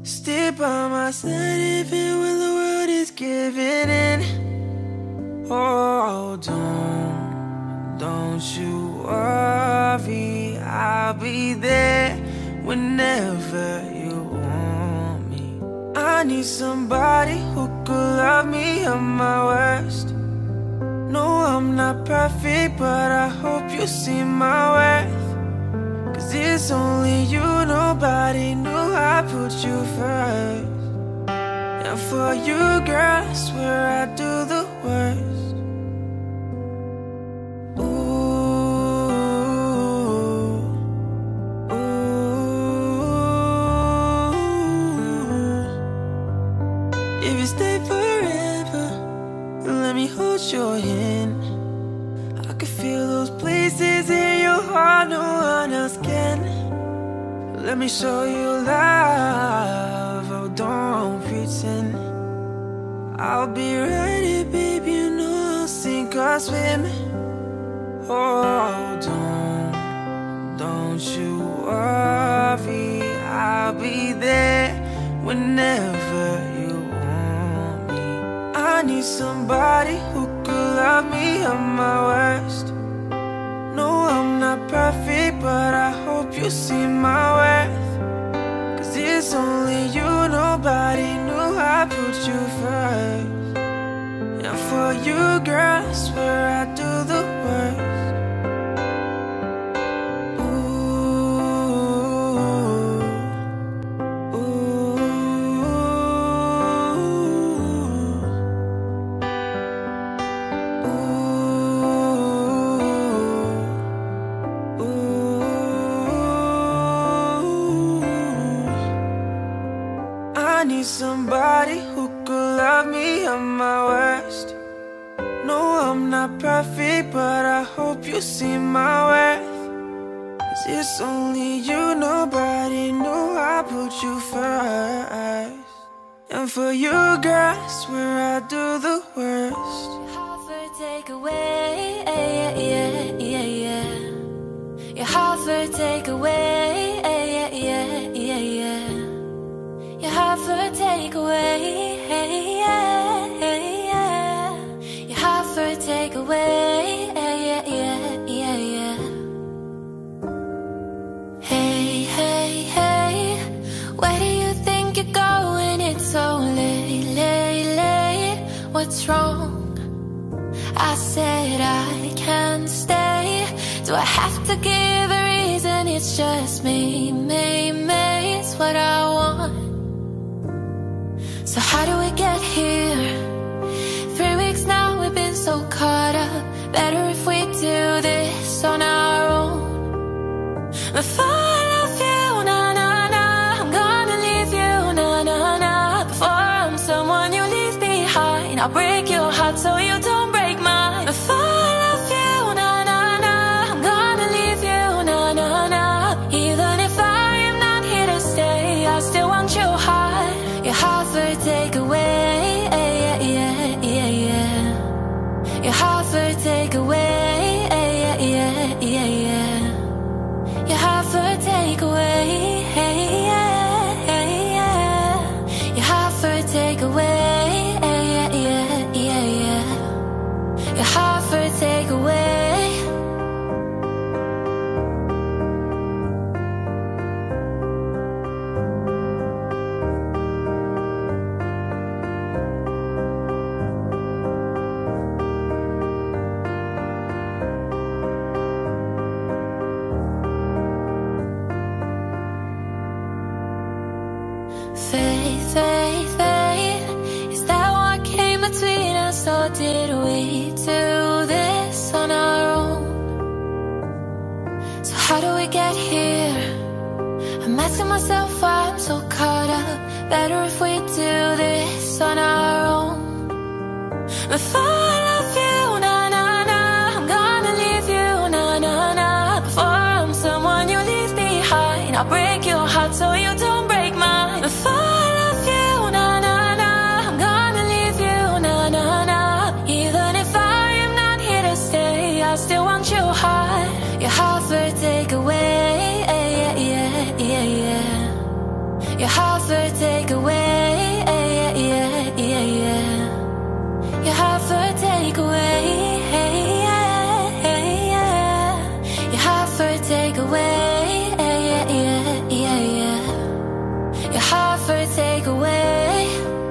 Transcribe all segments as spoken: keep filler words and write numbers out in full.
Stay by my side even when the world is giving in. Oh, don't, don't you worry, I'll be there whenever you want me. I need somebody who could love me at my worst. No, I'm not perfect, but I hope you see my worth. Cause it's only you, nobody knew I put you first. And for you, girl, I swear I do the worst. Ooh, ooh. If you stay forever, let me hold your hand. I can feel those places in your heart no one else can. Let me show you love, oh don't pretend. I'll be right here, baby, you know I'll sink or swim. Oh, don't, don't you worry, I'll be there whenever you want me. I need somebody who could love me at my worst. No, I'm not perfect, but I hope you see my worth. Cause it's only you, nobody knew I put you first. And for you, girl, I swear I do the worst. I need somebody who could love me at my worst. No, I'm not perfect, but I hope you see my worth. Cause it's only you, nobody knew I put you first. And for you, girl, I swear I do the worst. Your heart take away, yeah, yeah, yeah, yeah. Your heart take away, yeah, yeah, yeah, yeah. Your heart for take away, yeah, yeah. Your heart for take away, yeah, yeah, yeah, yeah. Hey, hey, hey, where do you think you're going? It's so late, late, late. What's wrong? I said I can't stay. Do I have to give a reason? It's just me, me, me. It's what I want. So how do we get here? Three weeks now we've been so caught up. Better if we do this on our own. Before I love you, na na na, I'm gonna leave you, na na na. Before I'm someone you leave behind, I'll break your heart so you don't break mine. Before I love you, na na na, I'm gonna leave you, na na na. Even if I am not here to stay, I still want your heart. Your heart for take away, yeah, yeah, yeah, yeah. Your heart for take away, yeah, yeah, yeah, yeah. Your heart for take away, yeah, yeah, yeah. Your heart for take away, yeah, yeah, yeah, yeah. Your heart for take away. Faith, faith, faith, is that what came between us? Or did we do this on our own? So how do we get here? I'm asking myself why I'm so caught up. Better if we do this on our own. Before I love you, na na na, I'm gonna leave you, na na na. Before I'm someone you leave behind, I'll break your heart so you don't break mine. Before I love you, na na na, I'm gonna leave you, na na na. Even if I am not here to stay, I still want your heart. Your heart for take away, yeah, yeah, yeah, yeah. Your offer take away.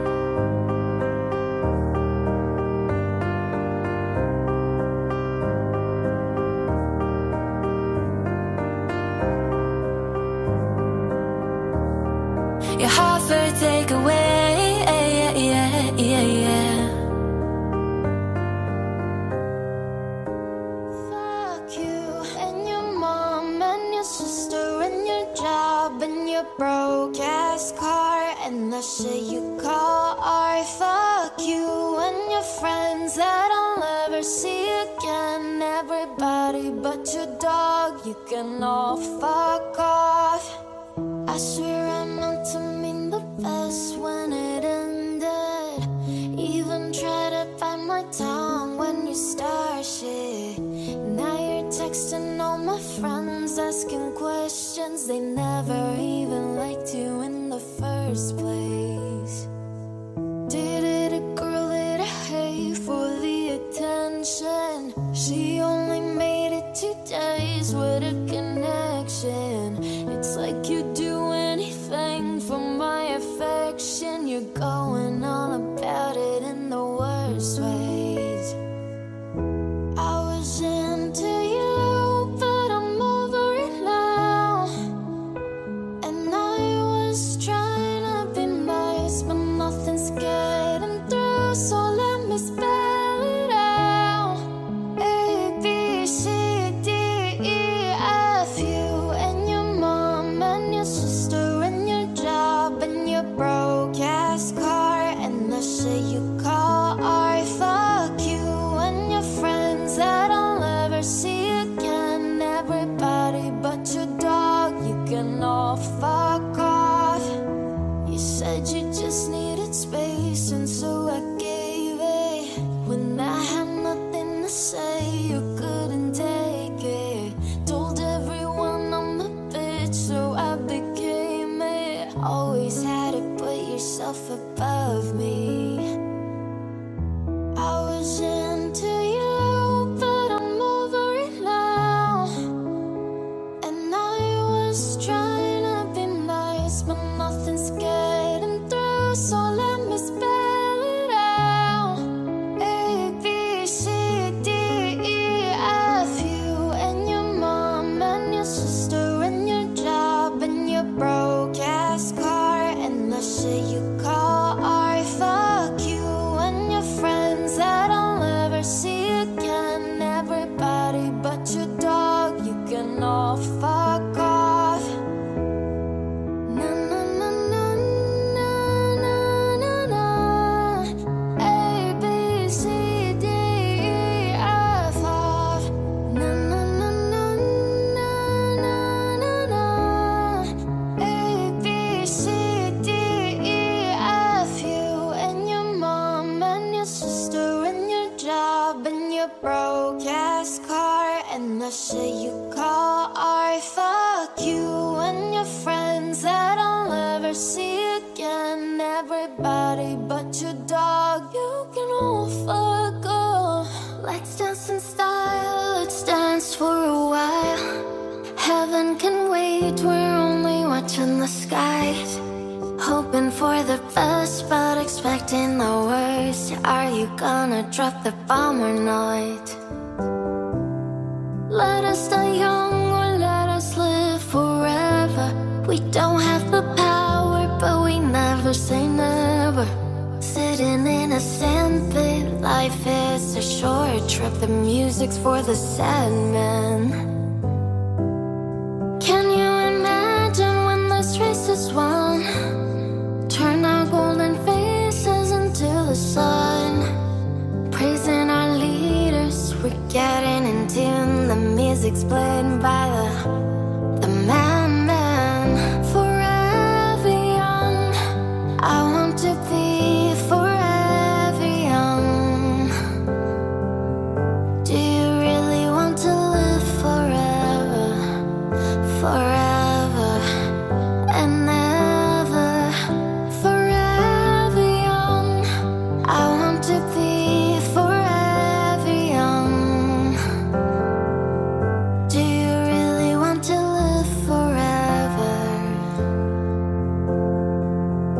Your heart for take away, yeah, yeah, yeah, yeah. Fuck you and your mom and your sister and your job and your broke ass car and the shit you call art. Fuck you and your friends that I'll never see again. Everybody but your dog, you can all fuck off. I swear I meant to mean the best when it ended. Even tried to bite my tongue when you start shit. Now you're texting all my friends, asking questions. They never even liked you in the first place. Did it a girl that I hate for the attention? She only made it two days with a connection. It's like you do anything for my affection. You're going on about it in the worst ways. I was into you, but I'm over it now. And I was trying to be nice, but nothing's getting through. So let me spell it out. A, B, C, D, E, F, you and your mom and your sister and your job and your broke ass car and the shit you call art. Fuck you and your friends that I'll never see again. Everybody but your dog, you can all fuck off. You said you just needed space and so I gave it. When I had nothing to say, you couldn't take it. Told everyone I'm a bitch, so I became it. Always had to put yourself above me. I was into you, but I'm over it now. And I was trying to be nice, but nothing's getting through. So let me spell it out. A, B, C, D, E, F, you and your mom and your sister and your job and your broke ass car and the shit you call art. Fuck you and your friends that I'll never see again. Everybody but your dog, you can all fuck off. Na na na na na na na. A, B, C, D, E, F, off. Na na na na na na na. A, B, C, D, E, F, you and your mom and your sister and your job and your broke ass car and the shit you call art. Fuck you and your friends that I'll never see again. Everybody but your dog, you can all fuck off. Let's dance in style, let's dance for a while. Heaven can wait, we're only watching the skies. Hoping for the best, but expecting the worst. Are you gonna drop the bomb or not? Let us die young or let us live forever. We don't have the power, but we never say never. Sitting in a sandpit, life is a short trip. The music's for the sad men. Can you imagine when this race is won? Turn our golden faces into the sun. Praising our leaders, we're getting in tune. The music's played by the, the madman. Forever young, I want to be forever young. Do you really want to live forever? Forever and ever. Forever young, I want to be forever young. Do you really want to live forever?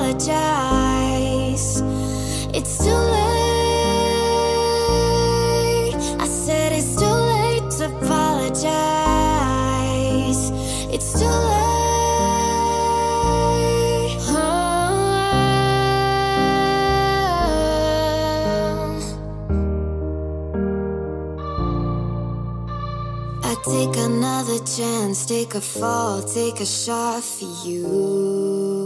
apologize. It's too late. I said it's too late to apologize. It's too late. Take another chance, take a fall, take a shot for you.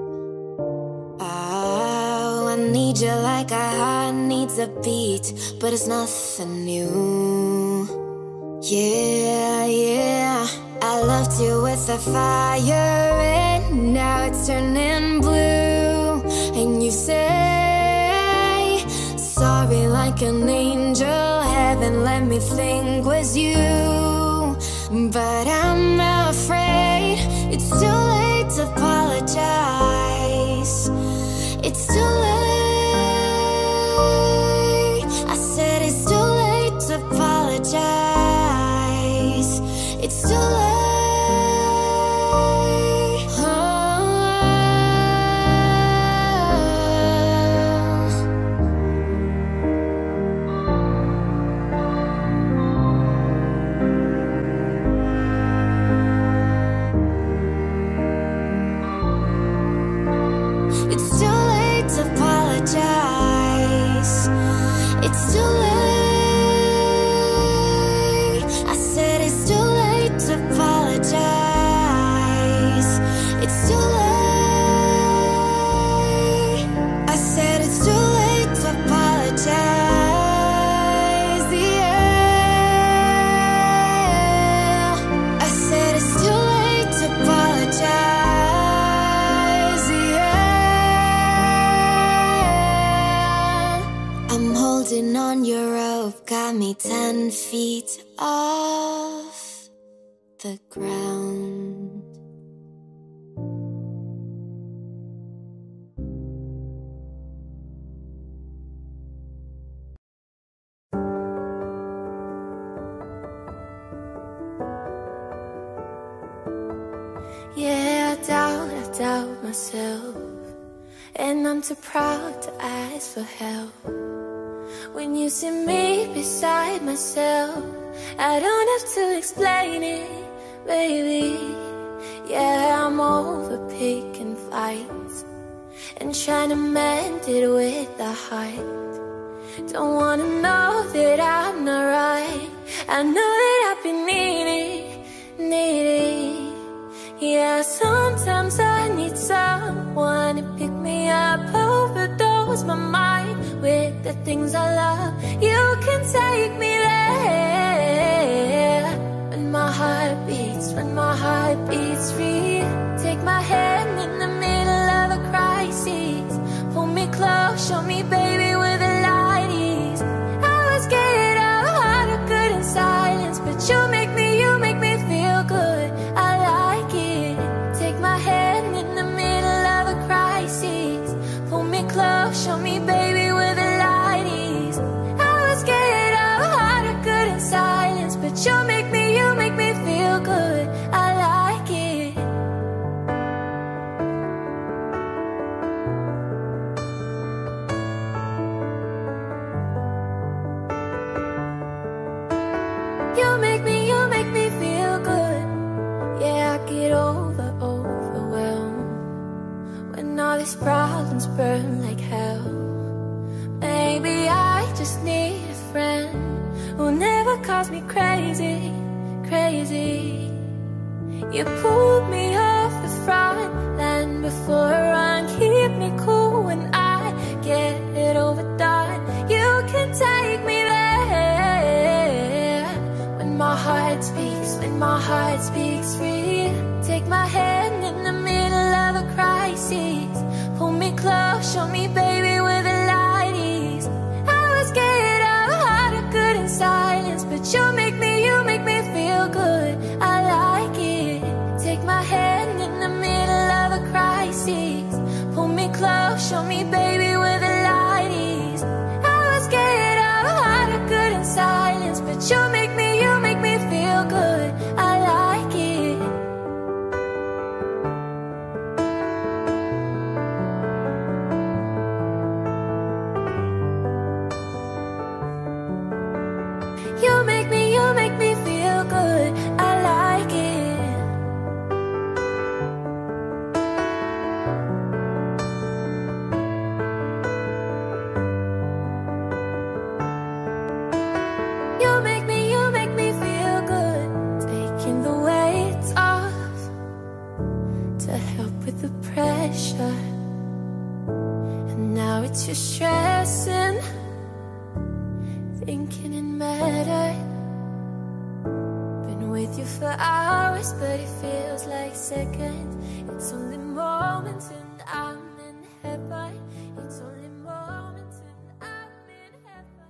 Oh, I need you like a heart needs a beat, but it's nothing new. Yeah, yeah, I loved you with a fire and now it's turning blue. And you say sorry like an angel, heaven let me think was you. But I'm afraid it's too late to apologize. It's too late. I said it's too late to apologize. It's too late. It's too late. I said it's too late to apologize. It's too late. I said it's too late to apologize. Yeah. I said it's too late to apologize. Yeah. I'm holding on your rope, got me ten feet off the ground. Yeah, I doubt, I doubt myself, and I'm too proud to ask for help. When you see me beside myself, I don't have to explain it, baby. Yeah, I'm over picking fights and trying to mend it with the heart. Don't wanna know that I'm not right. I know that I've been needy, needy. Yeah, sometimes I need someone to pick me up, overdose my mind with the things I love. You can take me there. When my heart beats, when my heart beats free, take my hand in the middle of a crisis. Pull me close, show me baby where the light is. I was scared of heart of good in silence, but you make me, you make me feel good. I like it. Take my hand in the middle of a crisis. Pull me close, show me baby where the light is. I was scared of heart of good in silence, but you make me, you make me feel good. I like it. You make me, you make me feel good. Yeah, I get over, overwhelmed when all these problems burn like hell. Maybe I just need a friend who'll never cause me crazy, crazy. You pulled me off the front line before I run. Keep me cool when I get it overdone. You can take me there. When my heart speaks, when my heart speaks free, take my hand in the middle of a crisis. Pull me close, show me baby where the light is. I was scared of heart of good in silence, but you make me, you make me feel good. I like it. Take my hand in the middle of a crisis. Pull me close, show me baby where the light is. I was scared of heart of good in silence, but you make me, you make me feel good. I like it. you're stressing, thinking it mattered. Been with you for hours, but it feels like seconds. It's only moments and I'm in heaven. It's only moments and I'm in heaven.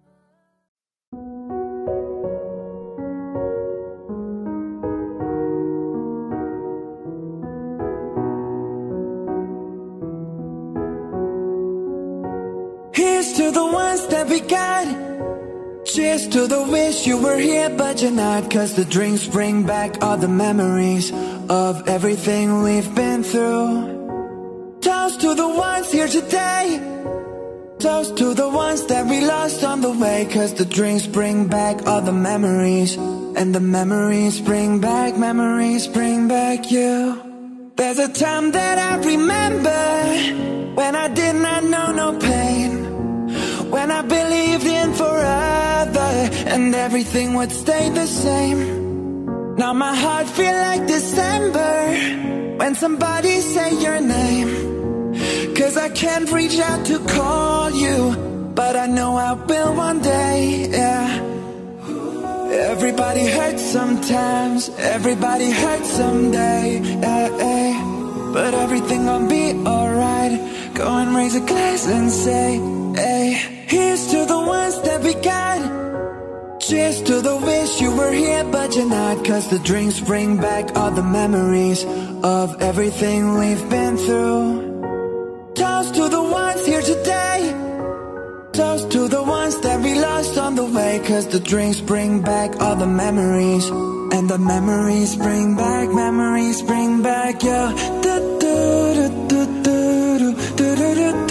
Here's to the ones that we got. Cheers to the wish you were here but you're not. Cause the drinks bring back all the memories of everything we've been through. Toast to the ones here today. Toast to the ones that we lost on the way. Cause the drinks bring back all the memories. And the memories bring back, memories bring back you. There's a time that I remember when I did not know no pain, when I believed in forever and everything would stay the same. Now my heart feel like December when somebody say your name. Cause I can't reach out to call you, but I know I will one day, yeah. Everybody hurts sometimes, everybody hurts someday, yeah, yeah. But everything gon' be alright. Go and raise a glass and say, hey. Here's to the ones that we got. Cheers to the wish you were here but you're not. Cause the drinks bring back all the memories of everything we've been through. Toast to the ones here today. Toast to the ones that we lost on the way. Cause the drinks bring back all the memories. And the memories bring back, memories bring back your do do do do do do do do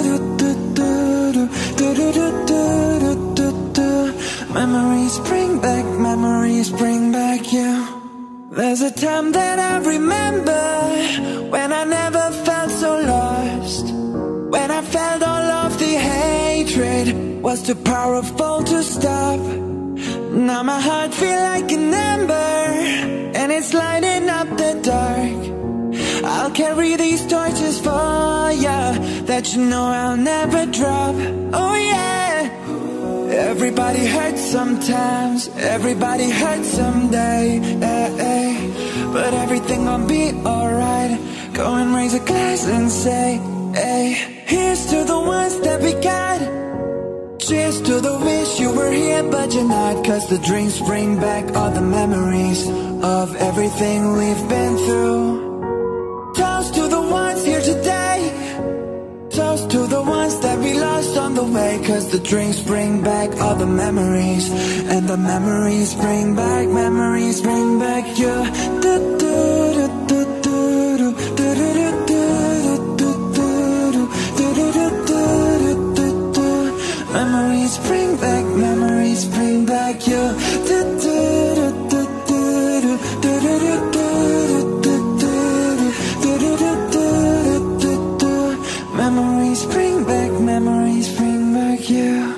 do do do. Memories bring back, memories bring back you. There's a time that I remember when I never felt so lost, when I felt all of the hatred was too powerful to stop. Now my heart feel like an ember and it's lighting up the dark. I'll carry these torches for ya that you know I'll never drop. Oh yeah. Everybody hurts sometimes, everybody hurts someday, eh, eh. But everything gon' be alright. Go and raise a glass and say, hey. Here's to the ones that we got. Cheers to the wish you were here but you're not. Cause the drinks bring back all the memories of everything we've been through. Toast to the ones here today. Toast to the ones that we lost on the way. Cause the drinks bring back all the memories. And the memories bring back, memories bring back you. Do, do, do, do, do, do, do, do, do, do, do, do, do. Memories bring back, memories bring back you. Do, do, do, do, do, do, do, do, do, do, do, do, do. Memories bring back, memories bring back you.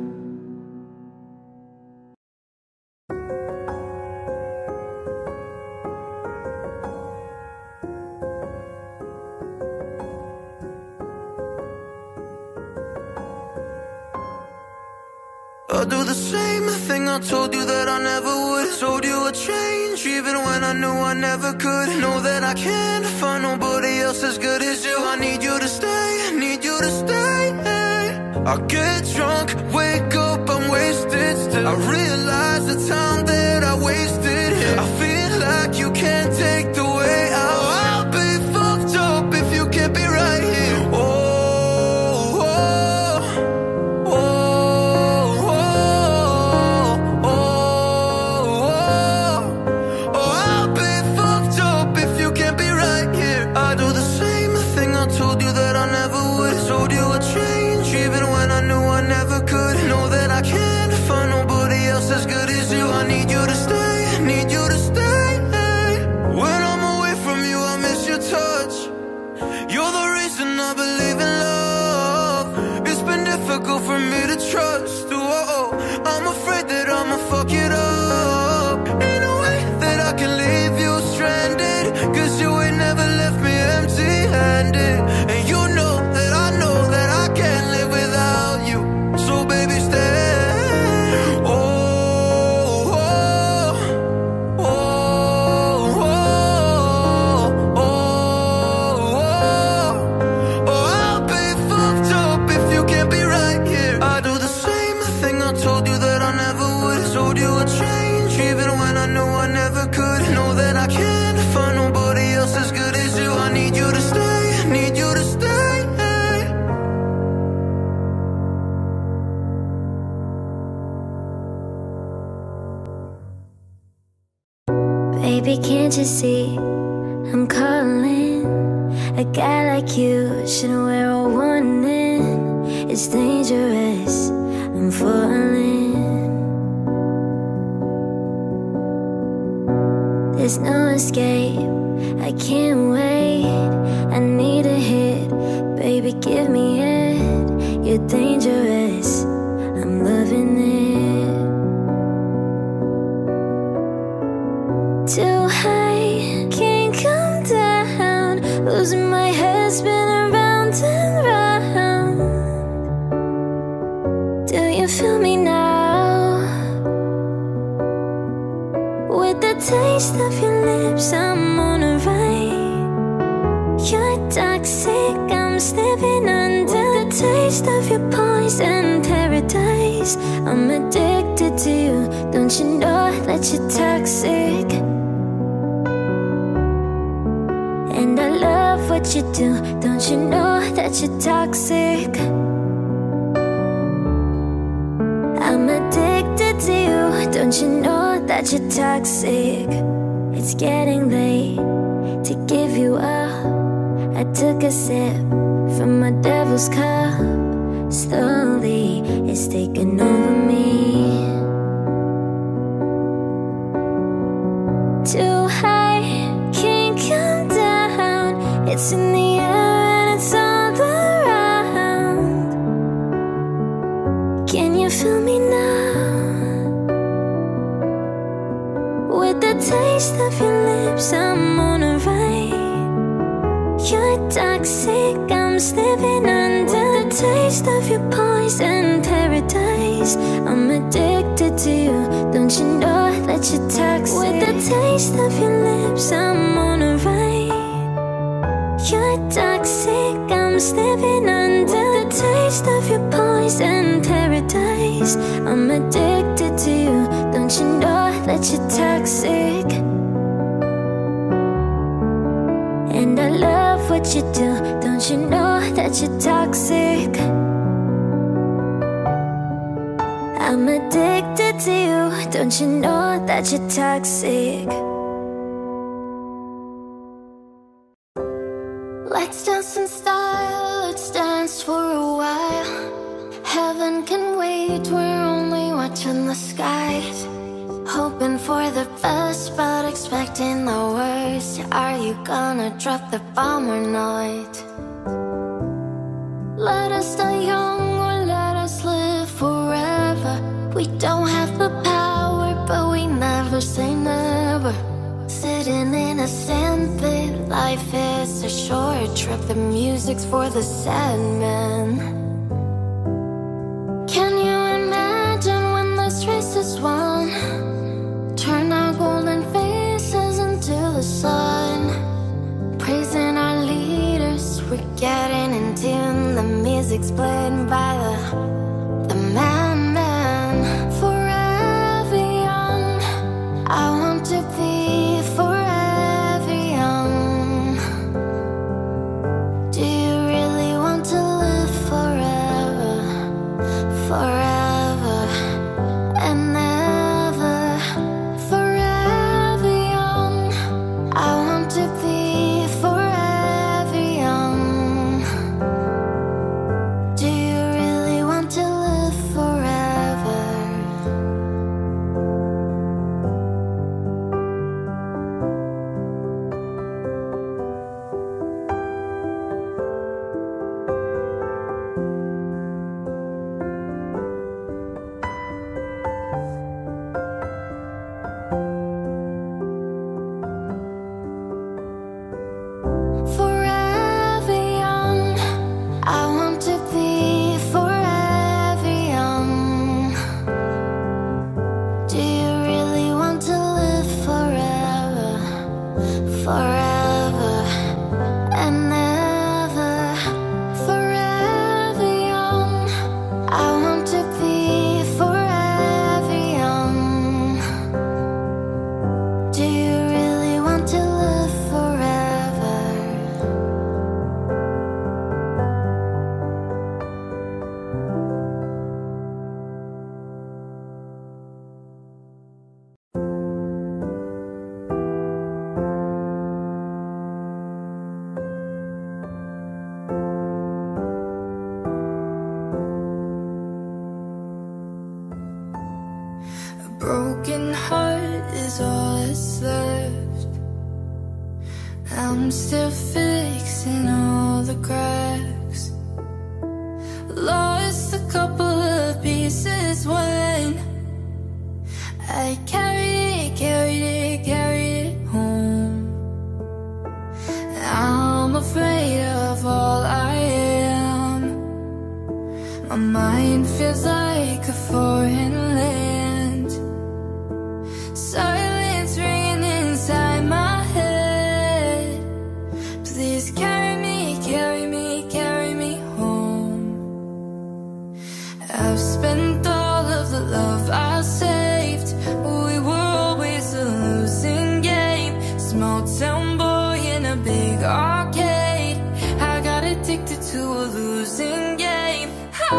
I'll do the same thing I told you that I never would. Told you I'd change even when I knew I never could. Know that I can't find nobody else as good as you. I need you to stay, need you to stay. I get drunk, wake up, I'm wasted still. I realize the time that I wasted here. I feel like you can't take the way out. I'll be fucked up if you can't be right here. Oh, as good as you, I need Can't you see I'm calling? A guy like you should wear a warning. It's dangerous, I'm falling. There's no escape, I can't wait. I need a hit, baby give me it. You're dangerous, I'm loving it. Too high, can't come down. Losing my head, spinning round and round. Do you feel me now? With the taste of your lips, I'm on a ride. You're toxic, I'm slipping under. The taste of your poison paradise. I'm addicted to you, don't you know that you're toxic? And I love what you do, don't you know that you're toxic? I'm addicted to you, don't you know that you're toxic? It's getting late to give you up. I took a sip from my devil's cup. Slowly, it's taking over me. Too high, can't come down. It's in the air and it's all around. Can you feel me now? With the taste of your lips, I'm on a ride. You're toxic, I'm slipping under. The taste of your poison paradise. I'm addicted to you, don't you know that you're toxic? With the taste of your lips, I'm on a ride. You're toxic, I'm slipping under. The taste of your poison paradise. I'm addicted to you, don't you know that you're toxic? And I love what you do, don't you know that you're toxic? I'm addicted to you, don't you know that you're toxic? Let's dance in style, let's dance for a while. Heaven can wait, we're only watching the skies. Hoping for the best, but expecting the worst. Are you gonna drop the bomb or not? Let us die young or let us live forever. We don't have the power, but we never say never. Sitting in a sandpit, life is a short trip. The music's for the sad man. Can you imagine when this race is won? Turn our golden faces into the sun. Praising our leaders, we're getting in tune. The music's played by the, the madman. Forever young, I want to be forever young. Do you really want to live forever? Forever and ever. I'm still fixing all the cracks. Lost a couple of pieces when I carried it, carried it, carried it home. I'm afraid of all I am. My mind feels like a foreign land. Silence ringing inside my head. Please carry me, carry me, carry me home. I've spent all of the love I saved. We were always a losing game. Small town boy in a big arcade. I got addicted to a losing game. Oh,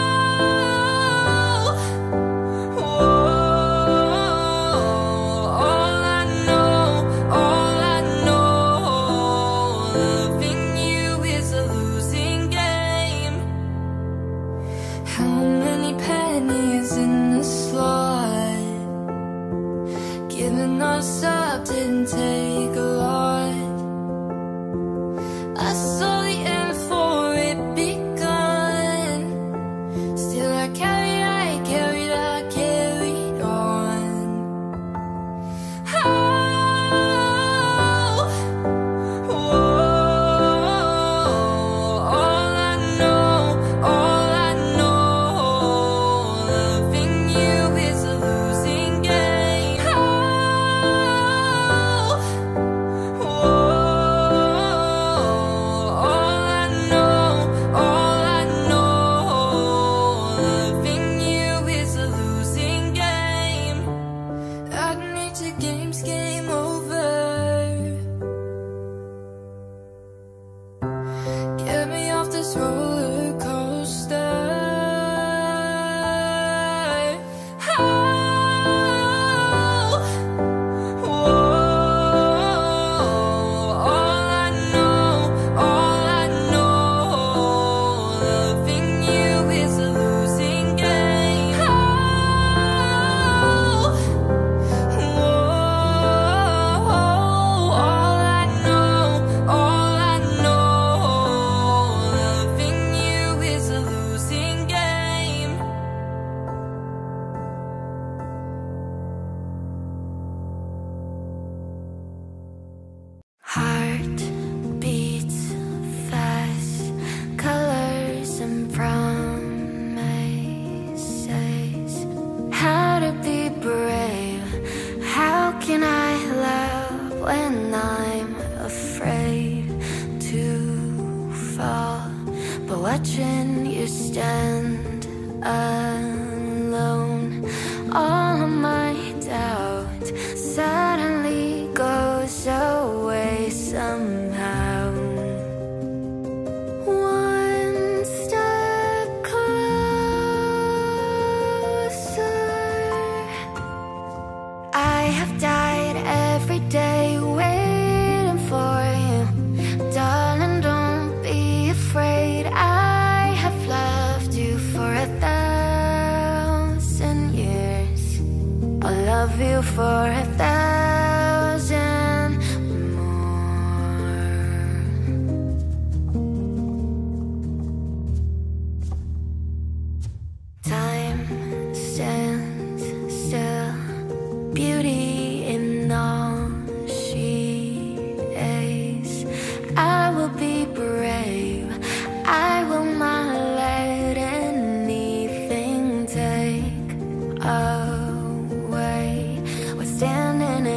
all I know, all I know, loving you is a losing game. How many pennies in the slot? Giving us up didn't take a lot. I saw the end before it begun. Still I carried, I carried, I carried on. Oh, whoa, all I know, all I know, loving you is a losing game. Oh, whoa, all I know, all I know, loving you is a losing game. I need to game's game over. Get me off this roller coaster. Oh, whoa, all I know, all I know, loving you is a losing game. Oh, whoa, all I know, all I know, loving you is a losing game. Heart beats fast, colors and promises. How to be brave? How can I love when I'm afraid to fall? But watching you stand alone, all of my doubt suddenly goes away somehow. One step closer. I have died every day waiting for you. Darling, don't be afraid. I have loved you for a thousand years. I'll love you for a thousand more. Time stands still, beauty in all she is. I will be brave, I will not let anything take away what's standing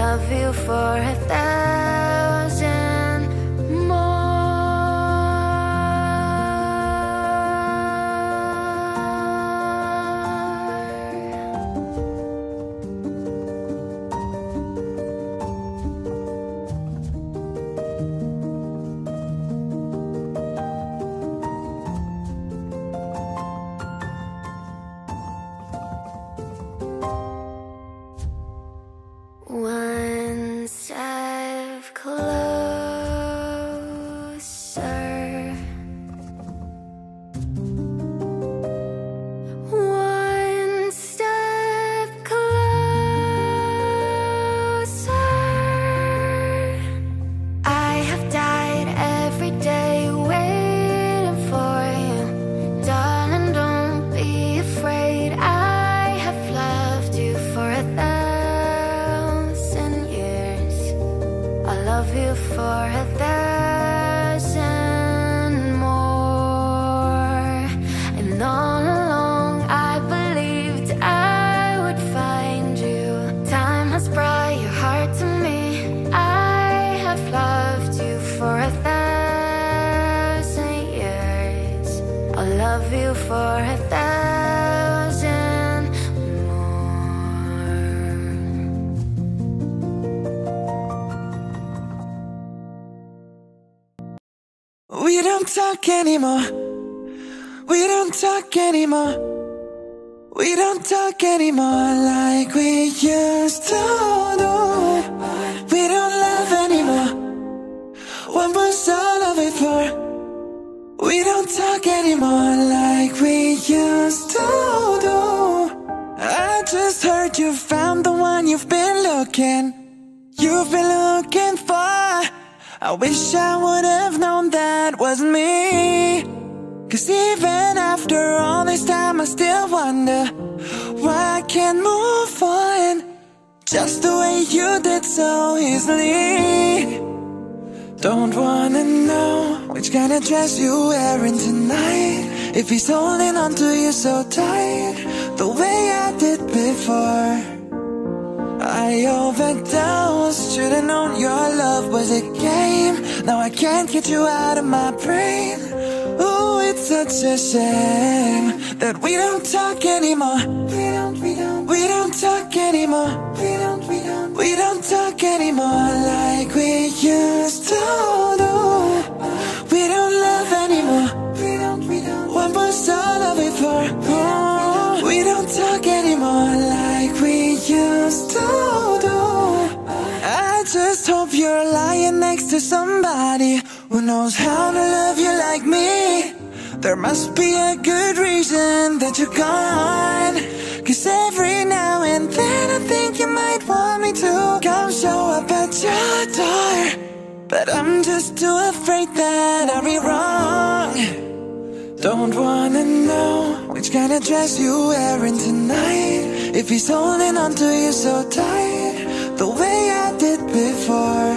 love you for a thousand more. One step closer, one step closer. I have died every day waiting for you. Darling, don't be afraid. I have loved you for a thousand years. I love you for a thousand more. And all along I believed I would find you. Time has brought your heart to me. I have loved you for a thousand years. I love you for a thousand more. We don't talk anymore. We don't talk anymore. We don't talk anymore like we used to do. We don't love anymore. What was all of it for? We don't talk anymore like we used to do. I just heard you found the one you've been looking, you've been looking for. I wish I would have known that wasn't me. Cause even after all this time I still wonder why I can't move on just the way you did so easily. Don't wanna know which kind of dress you wearing tonight, if he's holding on to you so tight the way I did before. I overdosed, should've known your love was a game. Now I can't get you out of my brain. Ooh, it's such a shame that we don't talk anymore. We don't, we don't, we don't talk anymore. We don't, we don't, we don't talk anymore like we used to do. We don't love anymore. We don't, we don't, what was all of it for? Oh, we don't talk anymore like we used to do. I just hope you're lying next to somebody who knows how to love you like me. There must be a good reason that you're gone. Cause every now and then I think you might want me to come show up at your door, but I'm just too afraid that I'll be wrong. Don't wanna know which kind of dress you wearing tonight, if he's holding on to you so tight the way I did before.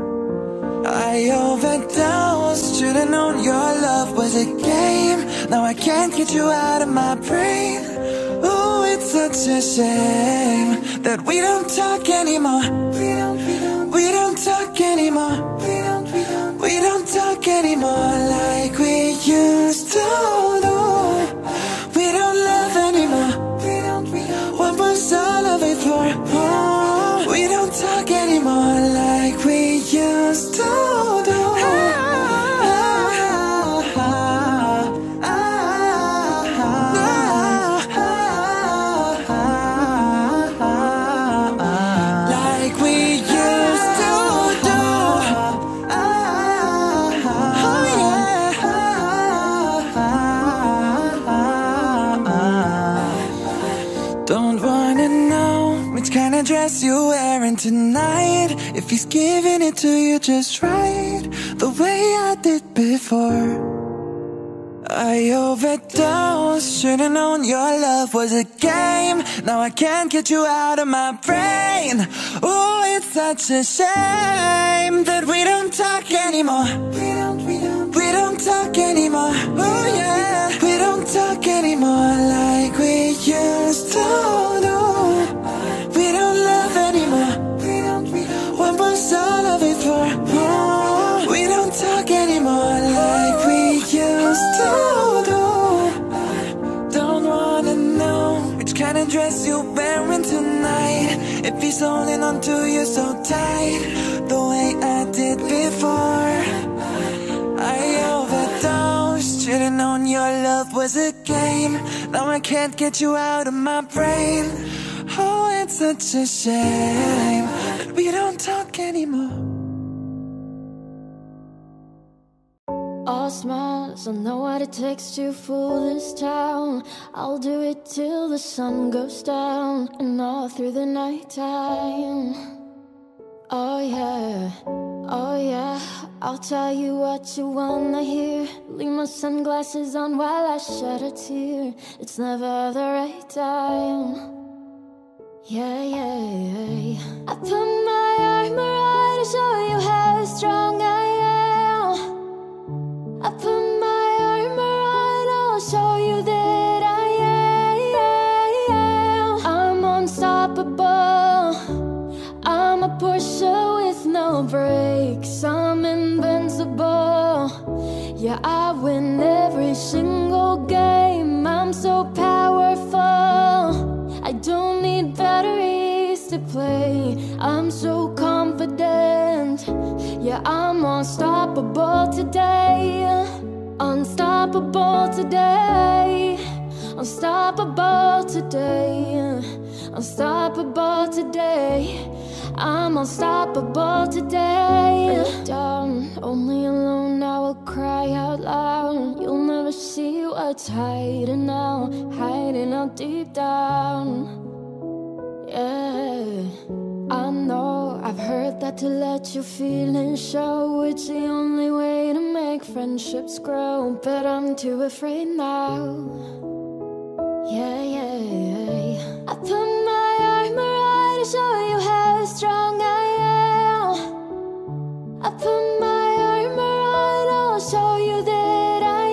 I overdosed, should've known your love was a game. Now I can't get you out of my brain. Ooh, it's such a shame that we don't talk anymore. We don't, we don't, we don't talk anymore. We don't, we don't, we don't talk anymore like we used to do. We don't love anymore. We don't, we don't, what was all of it for? Oh, we don't talk anymore like we used to do. Like we used to do. Oh yeah. Don't wanna know which kind of dress you're wearing tonight, if he's giving it to you just right the way I did before. I overdosed, should've known your love was a game. Now I can't get you out of my brain. Ooh, it's such a shame that we don't talk anymore. We don't, we don't, we don't talk anymore. Oh yeah, we don't talk anymore like we used to do. We don't love anymore. We don't, we don't. wearing tonight. If he's holding on to you so tight, the way I did before. I overdosed, should've known your love was a game. Now I can't get you out of my brain. Oh, it's such a shame that we don't talk anymore. All smiles, I know what it takes to fool this town. I'll do it till the sun goes down and all through the night time. Oh yeah, oh yeah, I'll tell you what you wanna hear. Leave my sunglasses on while I shed a tear. It's never the right time. Yeah, yeah, yeah. I put my armor on to show you how strong I am. I put my armor on, I'll show you that I am. I'm unstoppable. I'm a Porsche with no brakes. I'm invincible. Yeah, I win every single game. I'm so powerful. I don't need batteries to play. I'm so confident. Yeah, I'm unstoppable today. Unstoppable today. Unstoppable today. Unstoppable today. I'm unstoppable today. Down, only alone, I will cry out loud. You'll never see what's hiding out, hiding out deep down. Yeah, I know, I've heard that to let your feelings show, it's the only way to make friendships grow. But I'm too afraid now. Yeah, yeah, yeah. I put my armor on to show you how strong I am. I put my armor on, I'll show you that I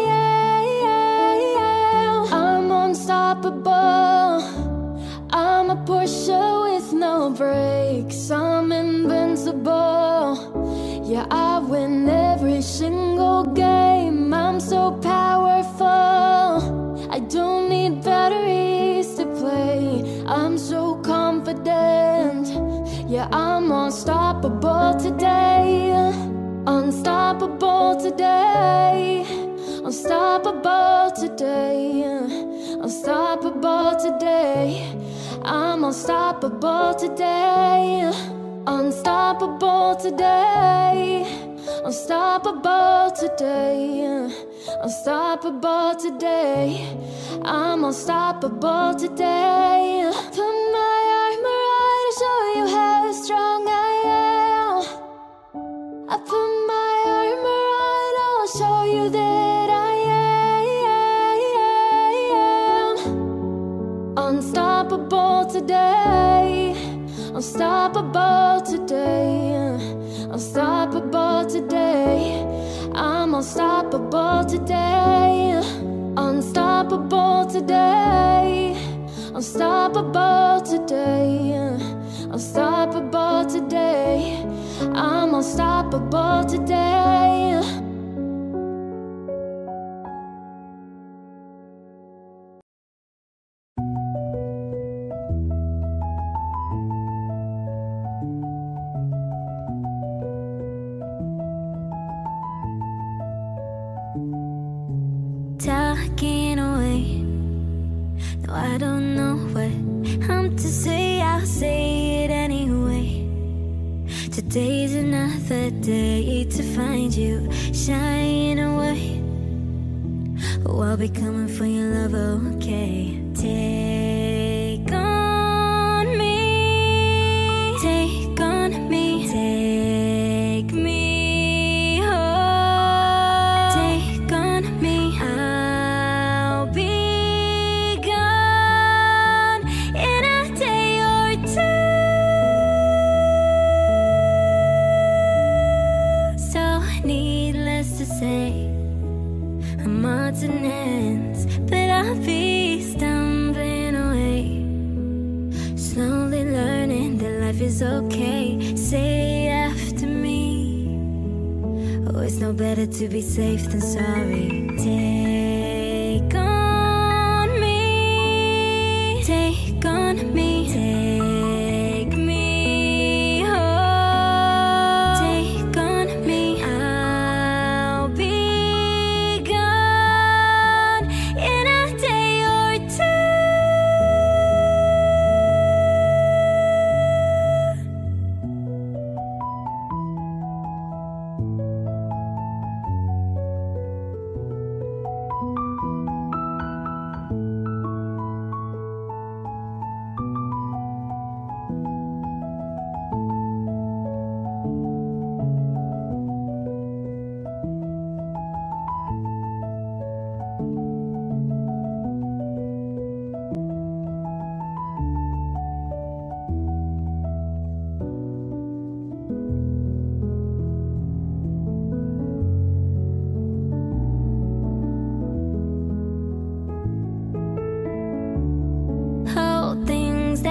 am. I'm unstoppable. I'm a Porsche with no brakes. I'm invincible. Yeah, I win every single game. I'm so powerful. I don't need batteries to play. I'm so confident. Yeah, I'm unstoppable today. Unstoppable today. Unstoppable today. Unstoppable today. I'm unstoppable today. Unstoppable today. Unstoppable today. Unstoppable today. I'm unstoppable today. Put my armor on to show you how strong I am. I put my armor on, I'll show you that I am. Unstoppable today. Unstoppable today. Unstoppable today. I'm unstoppable today. Unstoppable today. Unstoppable today. Unstoppable today. I'm unstoppable today. Talking away. No, I don't know what I'm to say. I'll say it anyway. Today's another day to find you shining away. Oh, I'll be coming for your love, okay? Take on me. Take on me. Take me home. Take on me. I'll be gone in a day or two. So needless to say, I'm odds and ends, but I'll be stumbling away. Slowly learning that life is okay. Say after me. Oh, it's no better to be safe than sorry. Take on me. Take on me.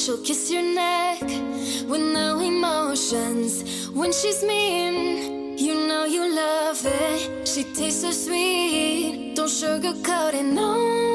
She'll kiss your neck with no emotions. When she's mean, you know you love it. She tastes so sweet, don't sugarcoat it, no,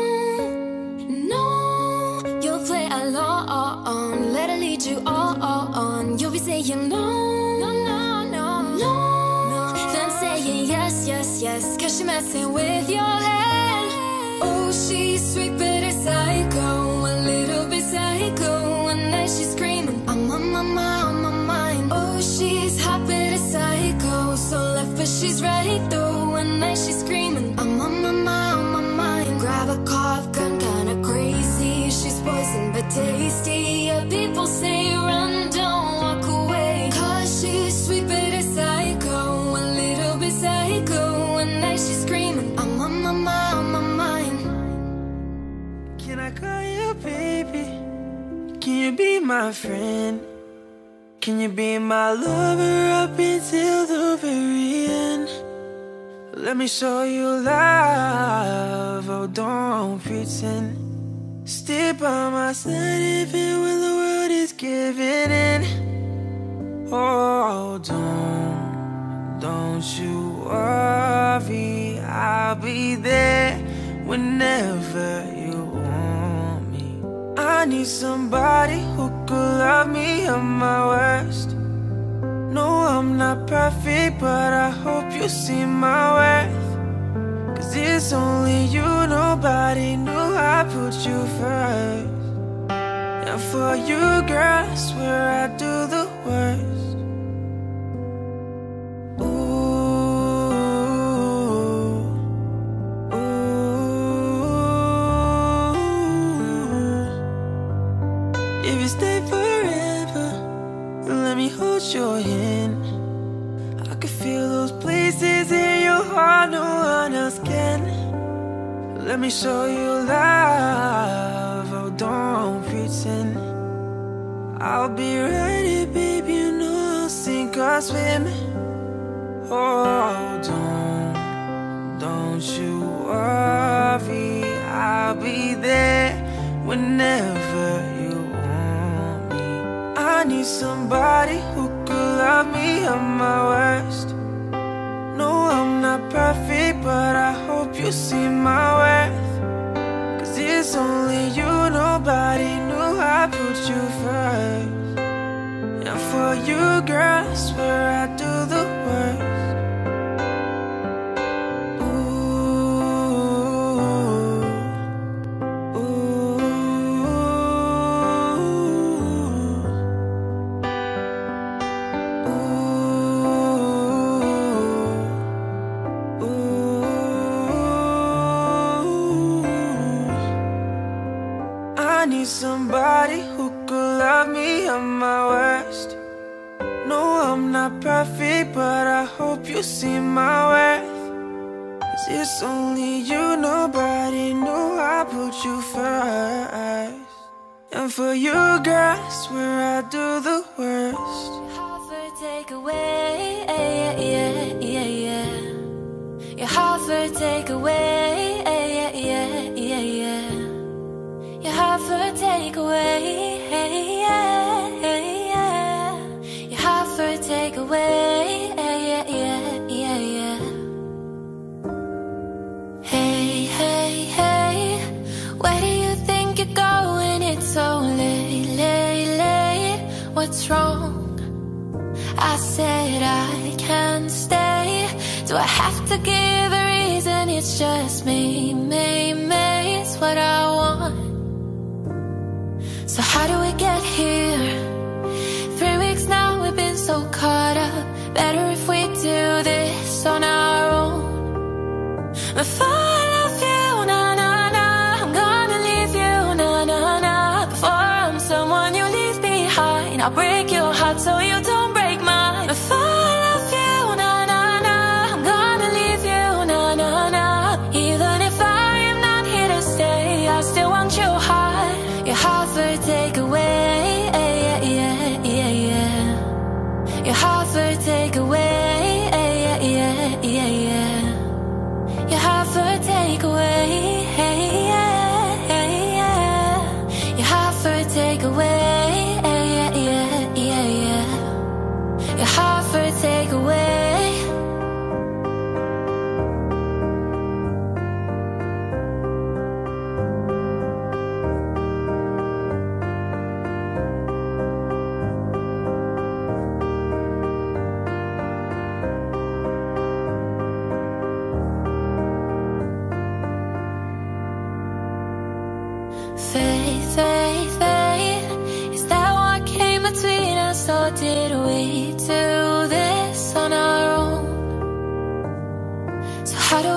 no. You'll play along, let her lead you on. You'll be saying no, no, no, no, no, then saying yes, yes, yes, cause she's messing with your head. Oh, she's sweet but a psycho, a little bit psycho. And then she's screaming, I'm on my mind, on my mind. Oh, she's hot but a psycho, so left but she's right though. And then she's screaming, I'm on my mind, on my mind. Grab a cough gun, kinda crazy. She's poison but tasty. Yeah, people say run, don't walk away, cause she's sweet but a psycho, a little bit psycho. And then she's screaming, I'm on my mind, on my mind. Can I call you baby? Can you be my friend? Can you be my lover up until the very end? Let me show you love, oh don't pretend. Stay by my side even when the world is giving in. Oh don't, don't you worry, I'll be there whenever you want me. I need somebody who could love me at my worst. No, I'm not perfect, but I hope you see my worth. Cause it's only you, nobody knew I put you first. And for you, girl, I swear I do the worst. If you stay forever, let me hold your hand. I can feel those places in your heart no one else can. Let me show you love, oh don't pretend. I'll be right here, baby, you know I'll sink or swim. Oh don't, don't you worry, I'll be there whenever you want me. I need somebody who could love me at my worst. No, I'm not perfect, but I hope you see my worth. Cause it's only you, nobody knew I put you first. And for you, girl, I swear I do the worst. I need somebody who could love me at my worst. No, I'm not perfect, but I hope you see my worth. Cause it's only you, nobody knew I put you first. And for you, girl, I swear I do the worst. Half take away, yeah, yeah, yeah, yeah. Your half take away, yeah, yeah, yeah, yeah. Your half take away, yeah, yeah. Your half take away, yeah, yeah, yeah, yeah. Hey, hey, hey, where do you think you're going? It's so late, late, late. What's wrong? I said I can't stay. Do I have to give a reason? It's just me, me, me. It's what I want. So how do we get here? Three weeks now we've been so caught up. Better if we do this on our own. Before I love you, na na na, I'm gonna leave you, na na na. Before I'm someone you leave behind, I'll break your heart so you don't break mine. Before I love you, na na na, I'm gonna leave you, na na na. Even if I am not here to stay, I still want your heart. Your heart for take away, yeah, yeah, yeah, yeah. Your heart for take away, yeah, yeah, yeah, yeah. Your heart for take away, yeah, yeah, yeah. Your heart for take away.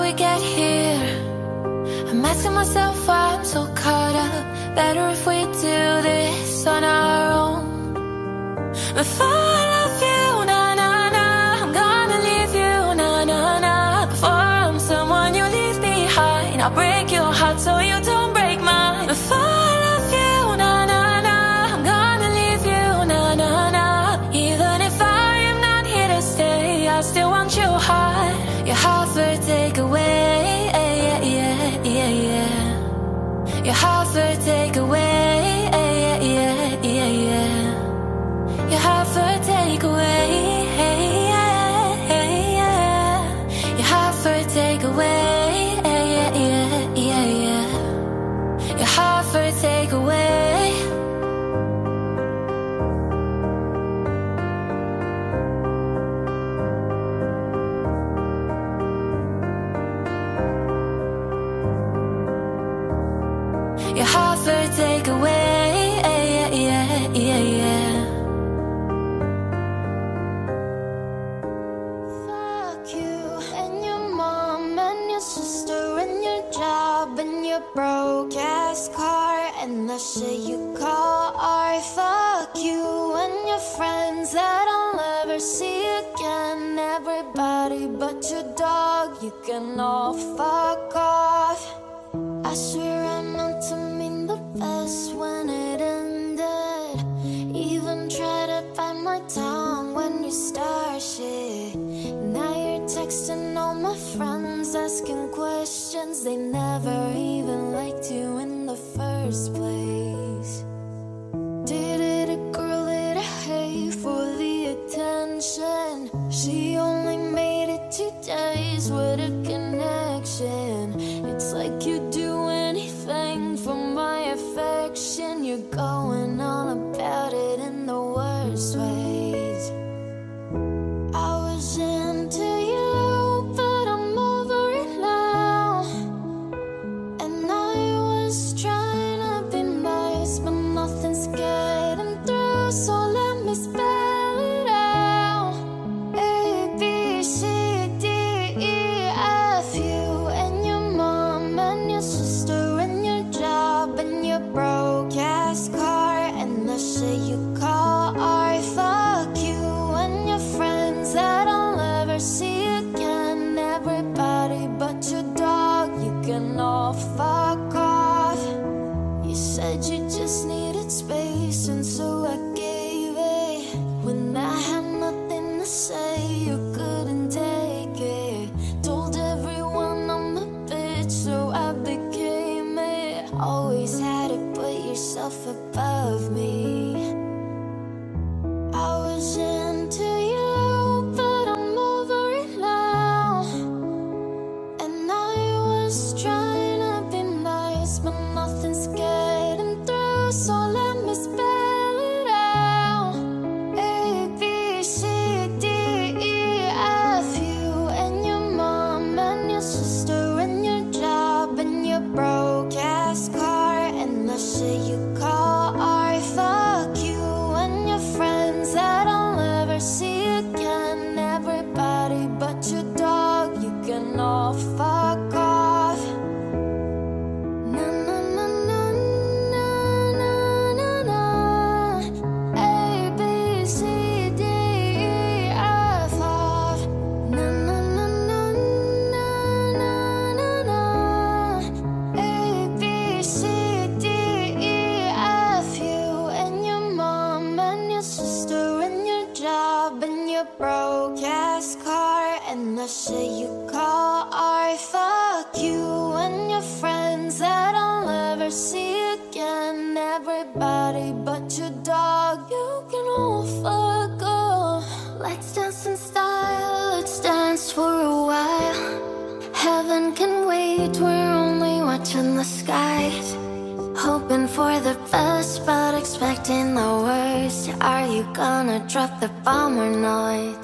we get here? I'm asking myself why I'm so caught up. Better if we do this on our own. Before I love you, na na na, I'm gonna leave you, na na na. Before I'm someone you leave behind, I'll break your heart so you don't break mine. Before I love you, na na na, I'm gonna leave you, na na na. Even if I am not here to stay, I still want your heart. Your heart for takeaway, yeah, yeah, yeah, yeah. Your heart for takeaway, yeah, yeah, yeah, yeah. Your heart for takeaway, yeah, yeah. Your heart for takeaway, yeah, yeah, yeah, yeah. Your heart for takeaway. Your heart for takeaway, yeah, yeah, yeah, yeah. Fuck you and your mom and your sister and your job and your broke ass car and the shit you call art. Fuck you and your friends that I'll never see again. Everybody but your dog, you can all fuck off. I swear I meant to mean the best when it ended. Even tried to bite my tongue when you start shit. Now you're texting all my friends, asking questions. They never even liked you in the first place. Did it a girl that I hate for the attention? She only made it two days with a connection. It's like you do anything for my affection. You're going on about it in the worst ways. I was into you, but I'm over it now. And I was trying to be nice, but nothing's getting through. So let me spell it out. A, B, C, D, E, F, you and your mom and your sister and your job and your broke ass car and the shit you call art. Fuck you and your friends that I'll never see again. Everybody but your dog, you can all fuck off. You said you just needed space and so I gave it. When I had nothing to say, you couldn't take it. Told everyone I'm a bitch, so I became it. Always had to put yourself above me. I was into you, but I'm over it now. And I was trying to be nice, but nothing's getting through. So let me spell it out. A, B, C, D, E, F, you and your mom and your sister and your job and your broke ass car and the shit you call art. Fuck you and your friends that I'll never see again. Everybody but your dog, you can all fuck off. Na na na na na na na. A, B, C, D, E, F, off. Na na na na na na na na. A, B, C, D, E, F, you and your mom and your sister and your job and your broke ass car and the shit you call art. Fuck you and your friends that I'll never see again. Everybody but your dog, you can all fuck off. Let's dance in style, let's dance for a while. Heaven can wait, we're only watching the skies. Hoping for the best, but expecting the worst. Are you gonna drop the bomb or not?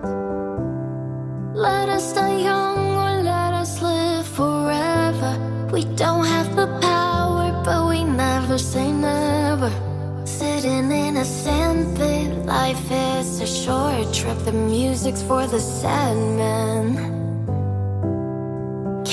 Let us die young or let us live forever. We don't have the power, but we never say never. Sitting in a sandpit, life is a short trip. The music's for the sad men.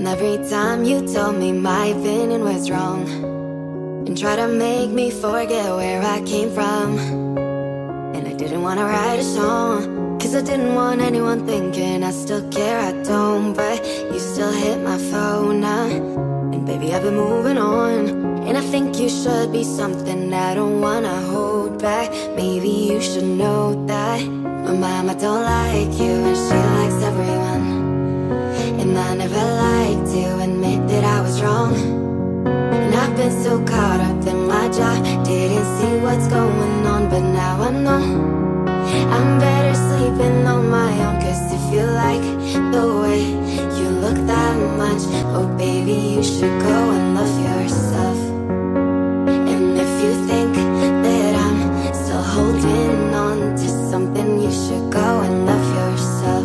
And every time you told me my opinion was wrong and try to make me forget where I came from. And I didn't wanna write a song, cause I didn't want anyone thinking I still care, I don't. But you still hit my phone now, and baby I've been moving on. And I think you should be something I don't wanna hold back. Maybe you should know that my mama don't like you and she likes everyone. And I never liked to admit that I was wrong. And I've been so caught up in my job, didn't see what's going on, but now I know I'm better sleeping on my own. Cause if you like the way you look that much, oh baby you should go and love yourself. And if you think that I'm still holding on to something, you should go and love yourself.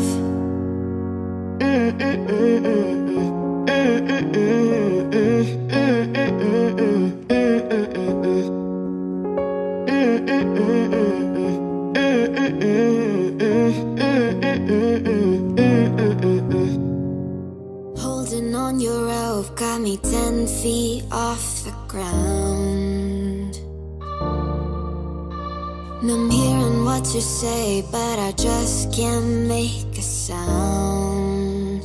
Holding on your rope got me ten feet off the ground. And I'm hearing what you say, but I just can't make a sound.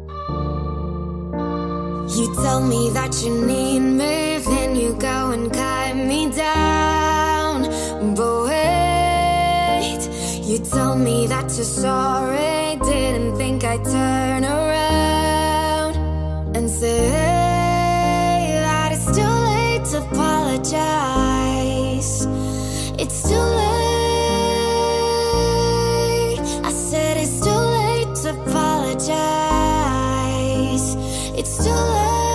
You tell me that you need me, then you go and cut me down. But wait, you tell me that you're sorry, didn't think I'd turn around and say that it's too late to apologize. It's too late. I said it's too late to apologize. It's too late.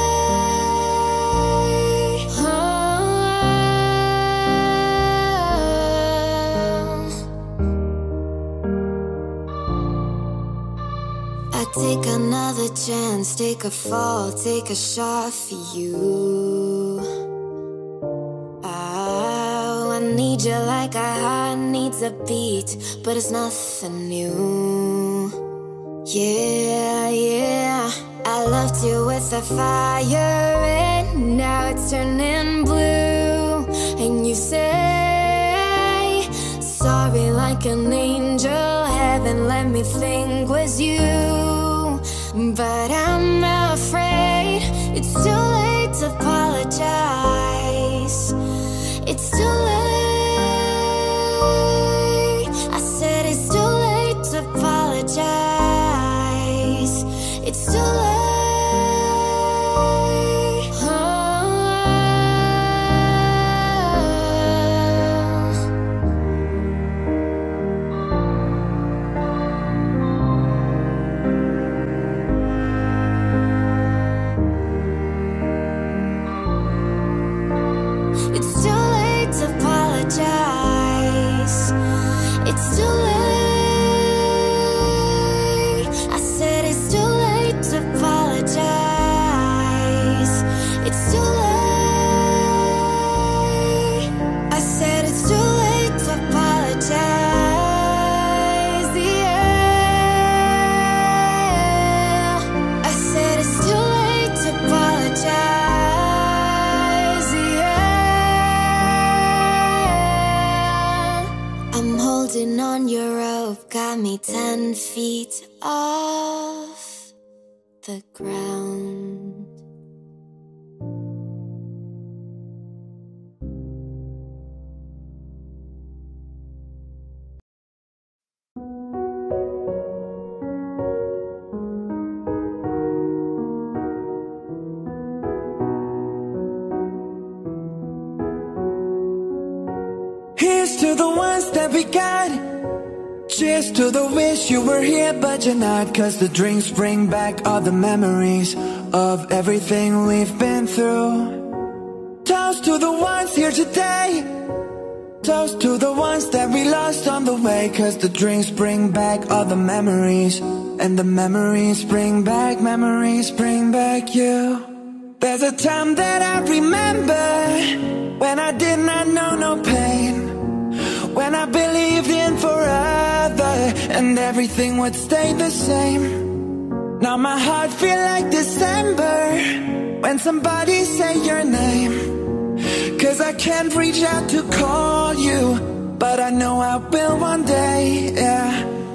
Oh. I take another chance, take a fall, take a shot for you. Oh, I need you like a heart needs a beat, but it's nothing new. Yeah, yeah. I loved you with a fire, and now it's turning blue. And you say sorry like an angel, heaven let me think was you. But I'm afraid it's too late to apologize. It's too late. I said it's too late to apologize. It's too late. It's too late. I said it's too late to apologize. It's too late. I said it's too late to apologize. Yeah. I said it's too late to apologize. Yeah. I'm holding on your rope, got me ten feet off the ground. Here's to the ones that we got. Cheers to the wish you were here but you're not. Cause the drinks bring back all the memories of everything we've been through. Toast to the ones here today. Toast to the ones that we lost on the way. Cause the drinks bring back all the memories, and the memories bring back, memories bring back you. There's a time that I remember when I did not know no pain, when I believed in forever and everything would stay the same. Now my heart feel like December when somebody say your name. Cause I can't reach out to call you, but I know I will one day, yeah.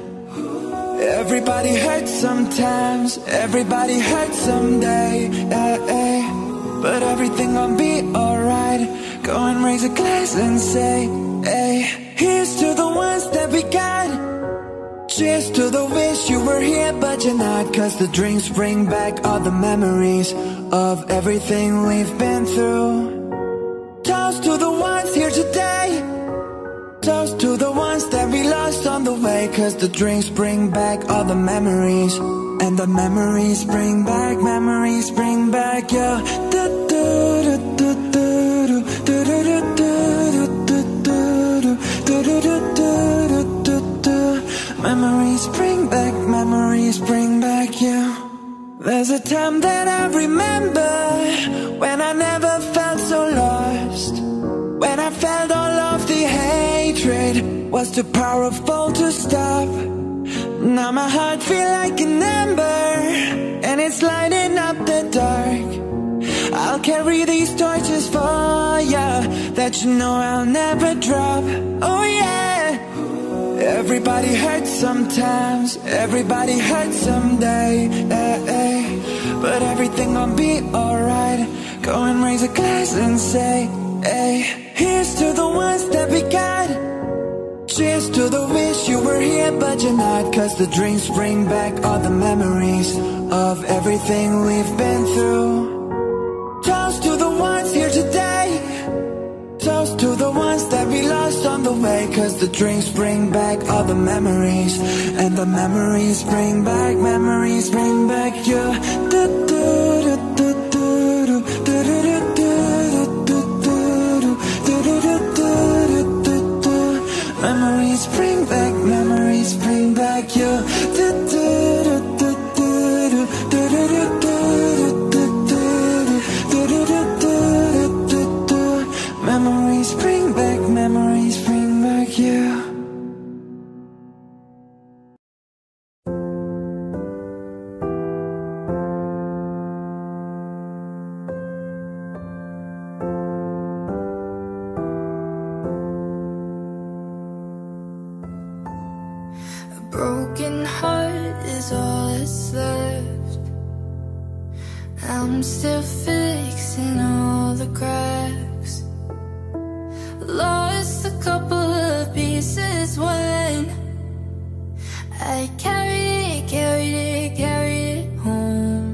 Everybody hurts sometimes, everybody hurts someday, yeah, yeah. But everything gon' be alright. Go and raise a glass and say, hey, here's to the ones that we got. Cheers to the wish you were here but you're not. Cause the drinks bring back all the memories of everything we've been through. Toast to the ones here today. Toast to the ones that we lost on the way. Cause the drinks bring back all the memories. And the memories bring back, memories bring back, yeah. Do, do, do, do, do, do, do, do, do, do, do, do, do, do, do. Memories bring back, memories bring back you. There's a time that I remember when I never felt so lost. When I felt all of the hatred was too powerful to stop. Now my heart feel like an ember and it's lighting up the dark. I'll carry these torches for ya that you know I'll never drop. Oh yeah. Everybody hurts sometimes, everybody hurts someday, eh, eh. But everything gon' be alright. Go and raise a glass and say, hey, here's to the ones that we got. Cheers to the wish you were here but you're not. Cause the drinks bring back all the memories of everything we've been through. Toast to the ones here today. Toast to the ones that we lost on the way. Cause the drinks bring back all the memories. And the memories bring back, memories bring back you. Do, do, do, do, do, do, do, do, do, do, do, do, do, do. Memories bring back, memories bring back you. Do, do, do, do, do, do, do, do, do. Memories bring back, memories bring back you. A broken heart is all that's left. I'm still fixing all the cracks. Lost a couple of pieces when I carried it, carried it, carried it home.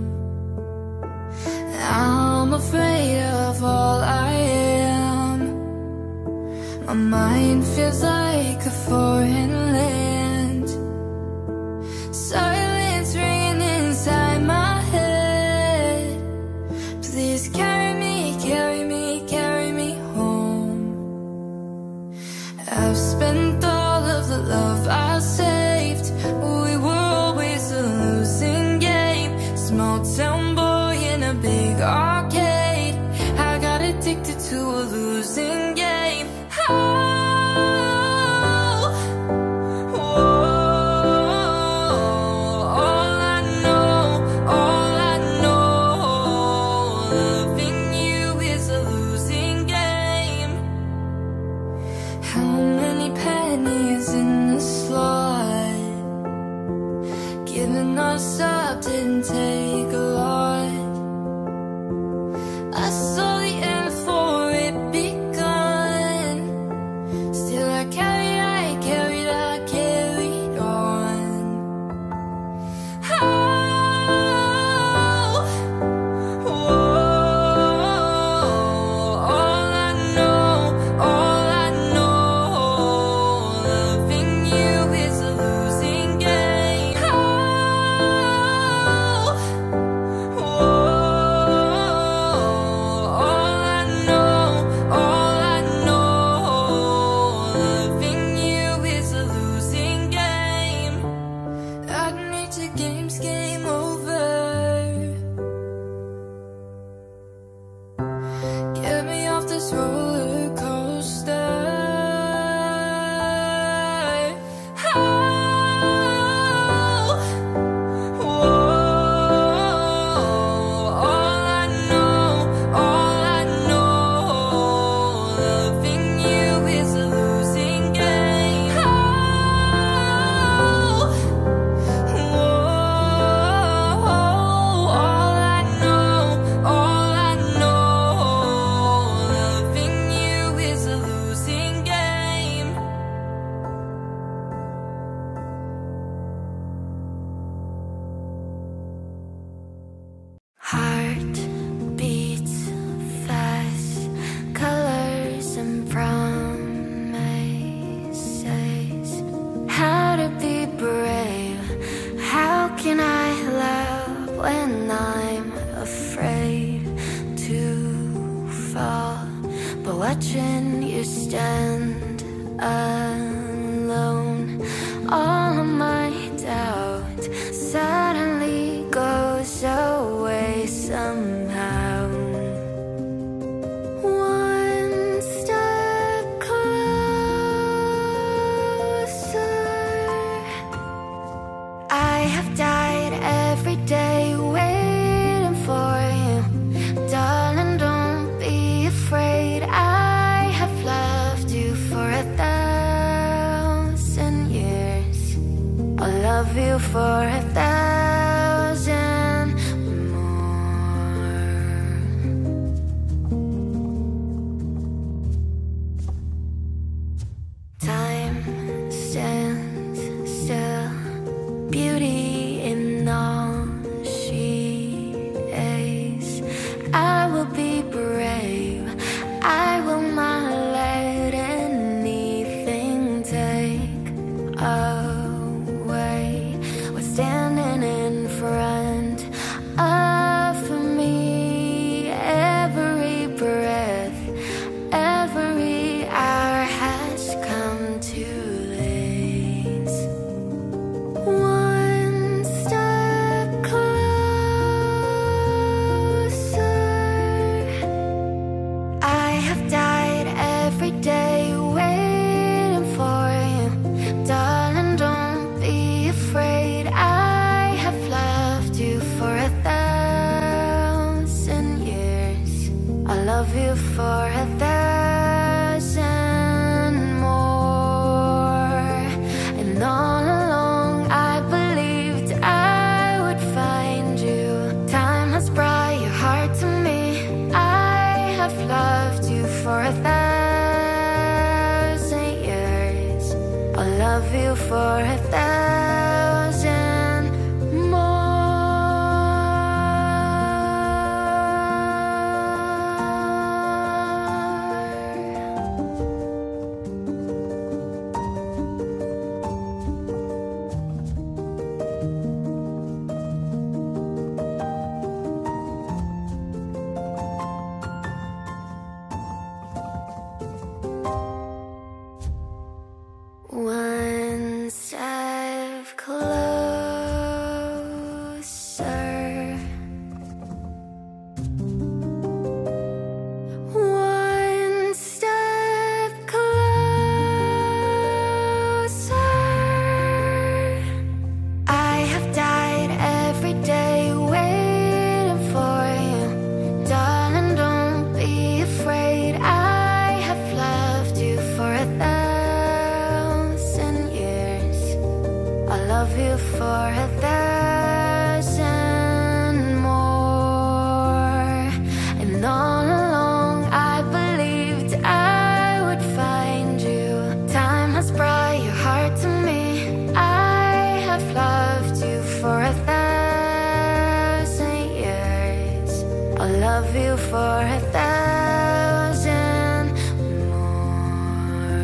I'm afraid of all I am. My mind feels like a foreign land. Silence ringing inside my head. Please carry me, carry me, carry me home. I've spent all of the love I saved. We watching you stand alone. All of my doubt suddenly goes away somehow. One step closer. I have died every day waiting for you. Darling, don't be afraid. I have loved you for a thousand years. I'll love you for a thousand more. Time stands still, beauty in all she is. I will be brave, I will not let anything take away what's standing in front of me. Every breath, every hour has come to this. One step closer. I have died every day waiting for you. Darling, don't be afraid. I have loved you for a thousand years. I love you for a thousand more. And all along I believed I would find you. Time has brought your heart to me. I have loved you for a thousand years. I'll love you for a thousand more. One step closer. One step closer. I have died every day waiting for you. Darling, don't be afraid. I have loved you for a thousand years. I love you for a thousand more. And all along I believed I would find you. Time has brought your heart to me. I have loved you for a thousand years. I love you for a thousand more.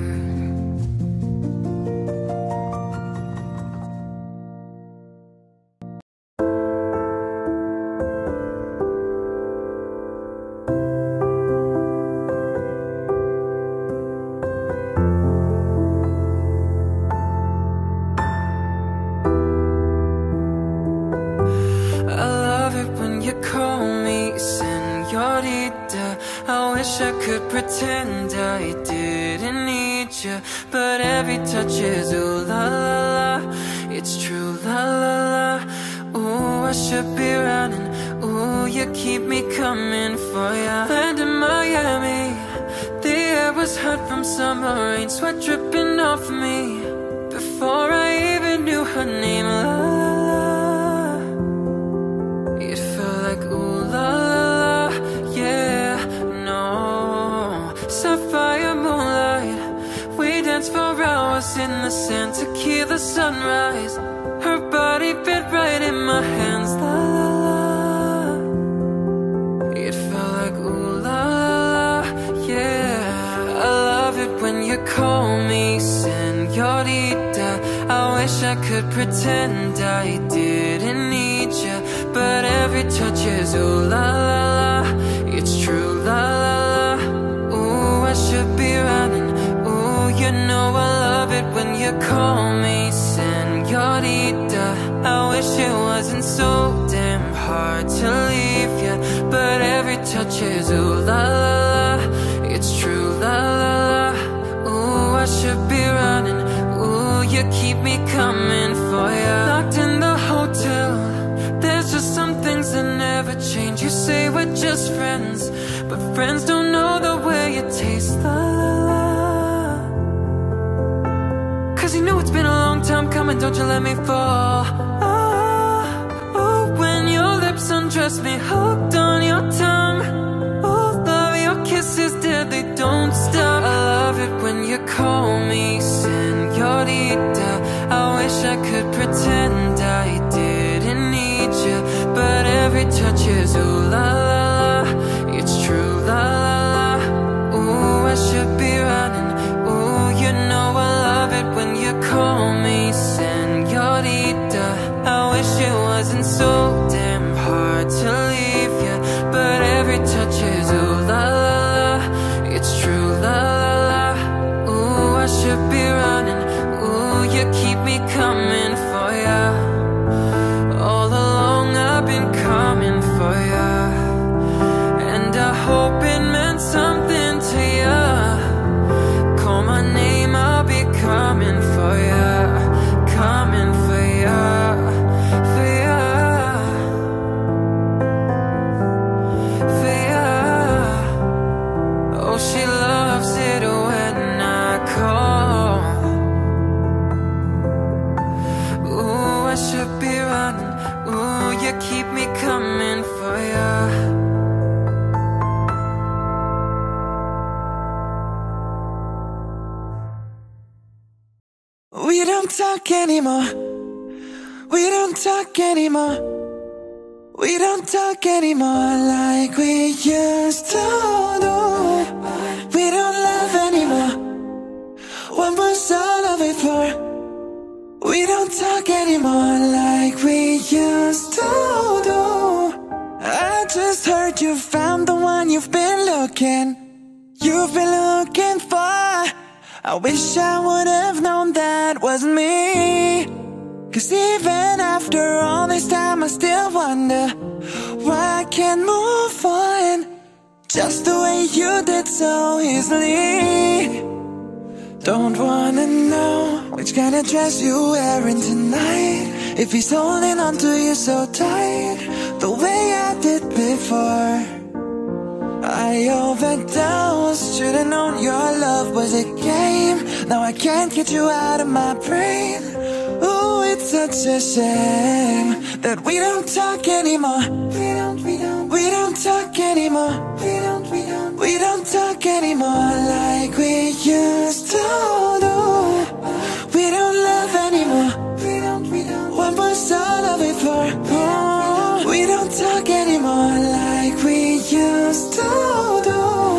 I love it when you call me señorita. I wish I could pretend I didn't need you, but every touch is ooh la la la. It's true la la la. Ooh, I should be running. Ooh, you keep me coming for ya. Land in Miami, the air was hot from summer rain, sweat dripping off me before I even knew her name. La la la. It felt like ooh la la la, yeah, no. Sapphire moonlight, we danced for hours in the sand, tequila sunrise. Her body fit right in my hands, la la la. It felt like ooh la la la, yeah. I love it when you call me señorita. I wish I could pretend I didn't need you, but every touch is ooh la la la. It's true la la la. Ooh, should be running. Ooh, you know I love it when you call me señorita. I wish it wasn't so damn hard to leave ya, but every touch is ooh la la la. It's true la la la. Ooh, I should be running. Ooh, you keep me coming for ya. Locked in the hotel, there's just some things that never change. You say we're just friends, but friends don't know the way it tastes. La la la. Cause you know it's been a long time coming, don't you let me fall. Oh, oh, when your lips undress me, hooked on your tongue. Oh, love, your kisses deadly, don't stop. I love it when you call me señorita. I wish I could pretend I didn't need you, but every touch is ooh la la la. It's true la la la. Ooh, I should be running. Ooh, you know I love it when you call me señorita. I wish it wasn't so damn hard to leave you, but every touch is ooh la la la. It's true la la la. Ooh, I should be running. Ooh, you keep me coming for ya. All along I've been coming for ya, and I hope it meant something to ya. Call my name, I'll be coming for ya, coming for ya, for ya, for ya. Oh, she loves it when I call. Ooh, I should be running. Ooh, you keep me coming for ya. We don't talk anymore. We don't talk anymore. We don't talk anymore like we used to do. We don't love anymore. What was all of it for? We don't talk anymore like we used to do. I just heard you found the one you've been looking, you've been looking for. I wish I would have known that wasn't me. Cause even after all this time I still wonder why I can't move on just the way you did so easily. Don't wanna know which kind of dress you're wearing tonight, if he's holding on to you so tight the way I did before. I overdosed, should've known your love was a game. Now I can't get you out of my brain. Ooh, it's such a shame that we don't talk anymore. We don't, we don't, we don't talk anymore. We don't, we don't, we don't talk anymore like we used to do. We don't love anymore. We don't, we don't, what was all of it for? Oh, we don't talk anymore like we used to do.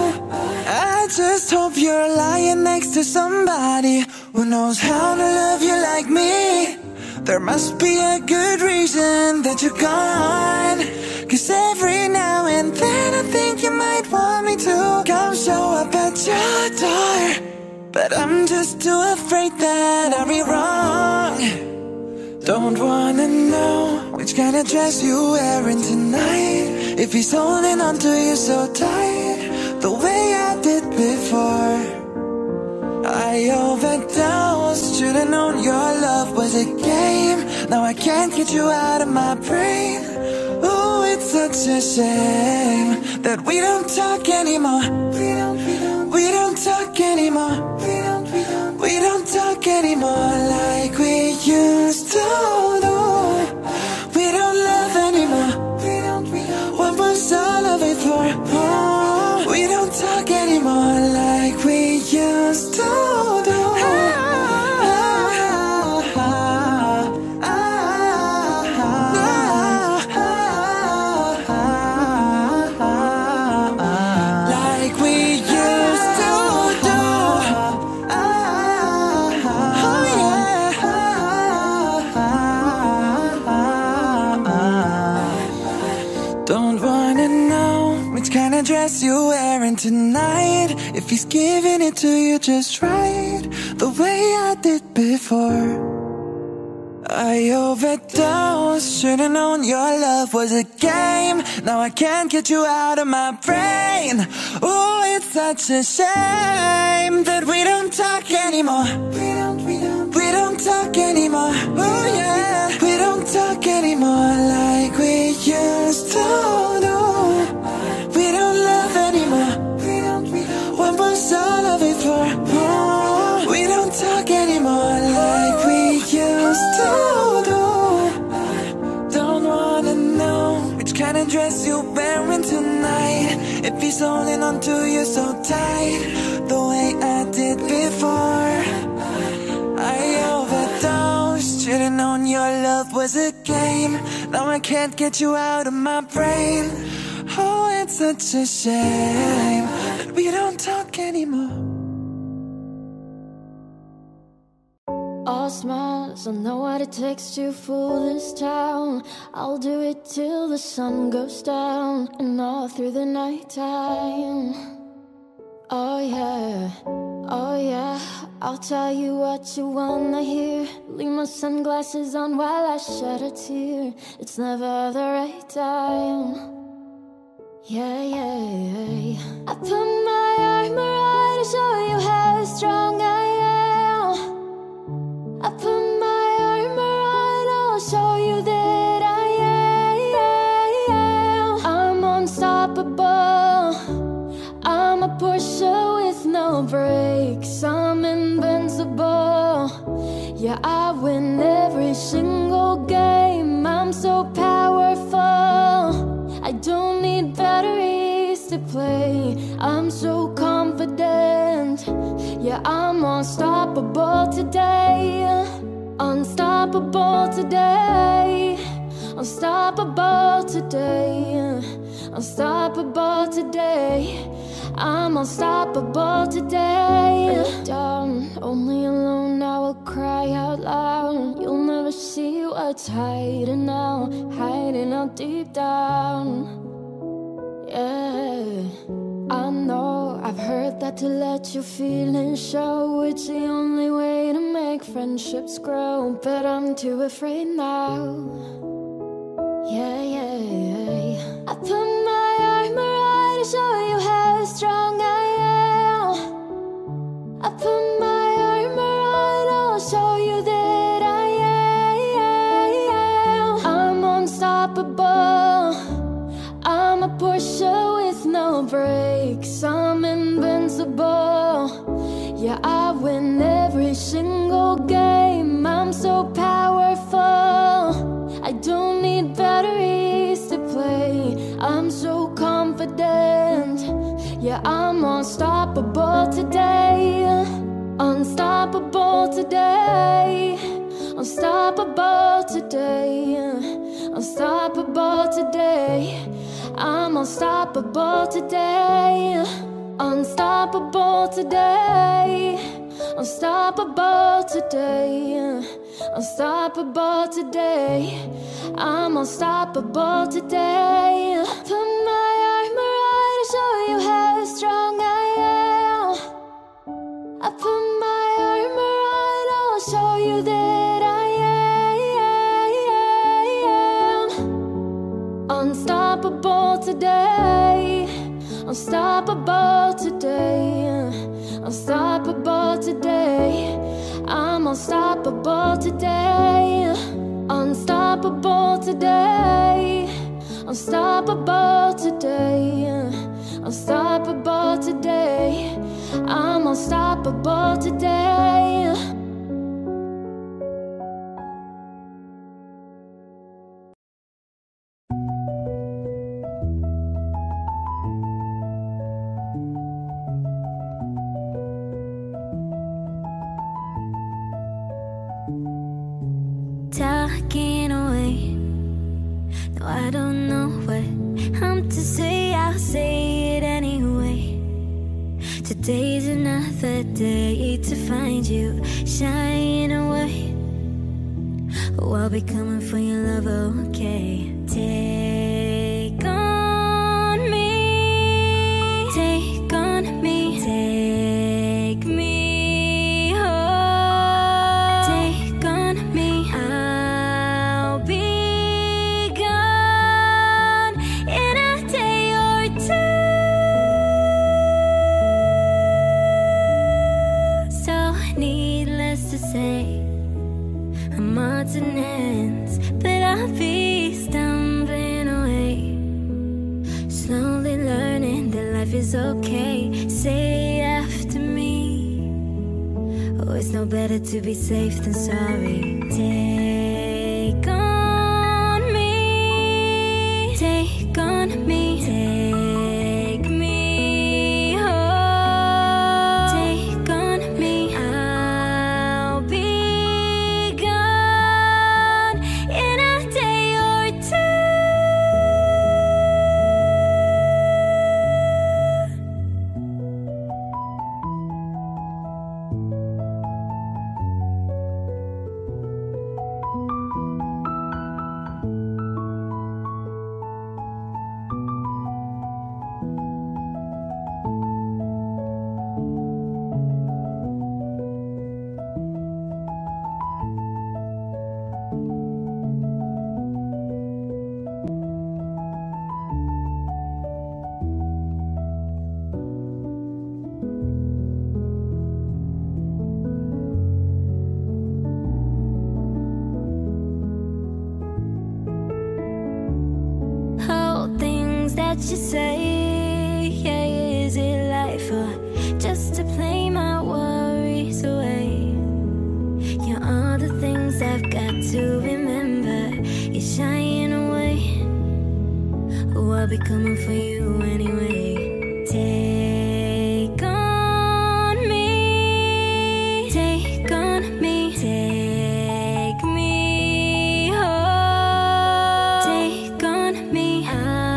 I just hope you're lying next to somebody who knows how to love you like me. There must be a good reason that you're gone. Cause every now and then I think you might want me to come show up at your door, but I'm just too afraid that I'll be wrong. Don't wanna know which kind of dress you're wearing tonight, if he's holding on to you so tight the way I did before. I overdosed, should've known your love was a game. Now I can't get you out of my brain. Ooh, it's such a shame that we don't talk anymore. We don't, we don't, we don't talk anymore. We don't, we don't, we don't talk anymore like we used to do. We don't love anymore. We don't, we don't, what was all of it for? Oh, we don't talk anymore like we used to do. Like we used to do. Oh yeah. dress you're wearing tonight, if he's giving it to you just right, the way I did before. I overdosed, should've known your love was a game. Now I can't get you out of my brain. Oh, it's such a shame that we don't talk anymore. We don't, we don't, we don't talk anymore. Oh yeah, we don't talk anymore like we used to do. We don't love anymore. We don't, we don't. What was all of it for? Oh, we don't talk anymore like we used to do. Don't wanna know which kind of dress you're wearing tonight, if he's holding on to you so tight, the way I did before. I overdosed, should've known your love was a game. Now I can't get you out of my brain. Oh, it's such a shame that we don't talk anymore. All smiles, I know what it takes to fool this town. I'll do it till the sun goes down and all through the night time. Oh yeah, oh yeah, I'll tell you what you wanna hear. Leave my sunglasses on while I shed a tear. It's never the right time. Yeah, yeah, yeah. I put my armor on to show you how strong I am. I put my armor on, I'll show you that I am. I'm unstoppable. I'm a Porsche with no brakes. I'm invincible. Yeah, I win every single game. I'm so powerful. I don't need batteries to play. I'm so confident. Yeah, I'm unstoppable today. Unstoppable today. Unstoppable today. Unstoppable today. I'm unstoppable today. Down, only alone, I will cry out loud. You'll never see what's hiding out, hiding out deep down. Yeah, I know, I've heard that to let your feelings show, it's the only way to make friendships grow. But I'm too afraid now. Yeah, yeah, yeah. I put my armor on to show you how strong I am. I put my armor on, I'll show you that I am. I'm unstoppable. I'm a Porsche with no brakes. I'm invincible. Yeah, I win every single game. I'm so powerful. I don't need batteries to play. I'm so confident. Yeah, I'm unstoppable today. Unstoppable today. Unstoppable today. Unstoppable today. I'm unstoppable today. Unstoppable today. Unstoppable today. Unstoppable today. I'm unstoppable today. Put my armor on to show you how strong I am. I put my armor on, I'll show you that I am. Unstoppable today. Unstoppable today. Unstoppable today. I'm unstoppable today. Unstoppable today. Unstoppable today. Unstoppable today. I'm unstoppable today. Talking away. No, I don't know what I'm to say. I'll say it anyway. Today's another day to find you shining away. Oh, I'll be coming for your love, okay? Take on me. I'm odds and ends, but I'll be stumbling away, slowly learning that life is okay. Say after me, oh, it's no better to be safe than sorry. Take on me, take on me, take me home, take on me. I'll be gone in a day or two. That you say, yeah, is it life or just to play my worries away? You're all the things I've got to remember. You're shying away. Oh, I'll be coming for you anyway. Take on me, take on me, take me home, take on me.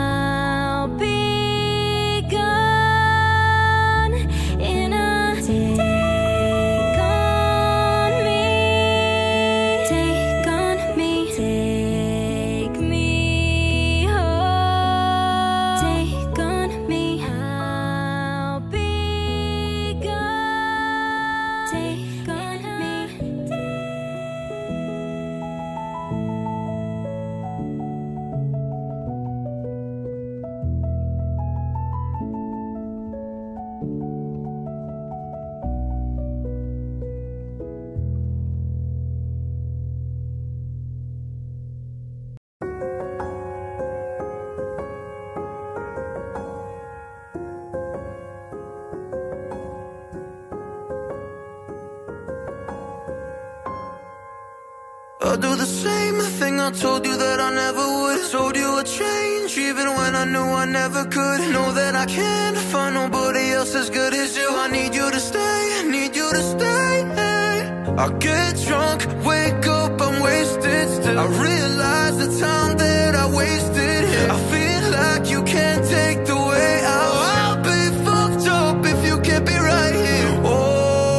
I'll do the same thing I told you that I never would. Told you a change even when I knew I never could. Know that I can't find nobody else as good as you. I need you to stay, I need you to stay. I get drunk, wake up, I'm wasted still. I realize the time that I wasted here. I feel like you can't take the way out. I'll be fucked up if you can't be right here. Oh,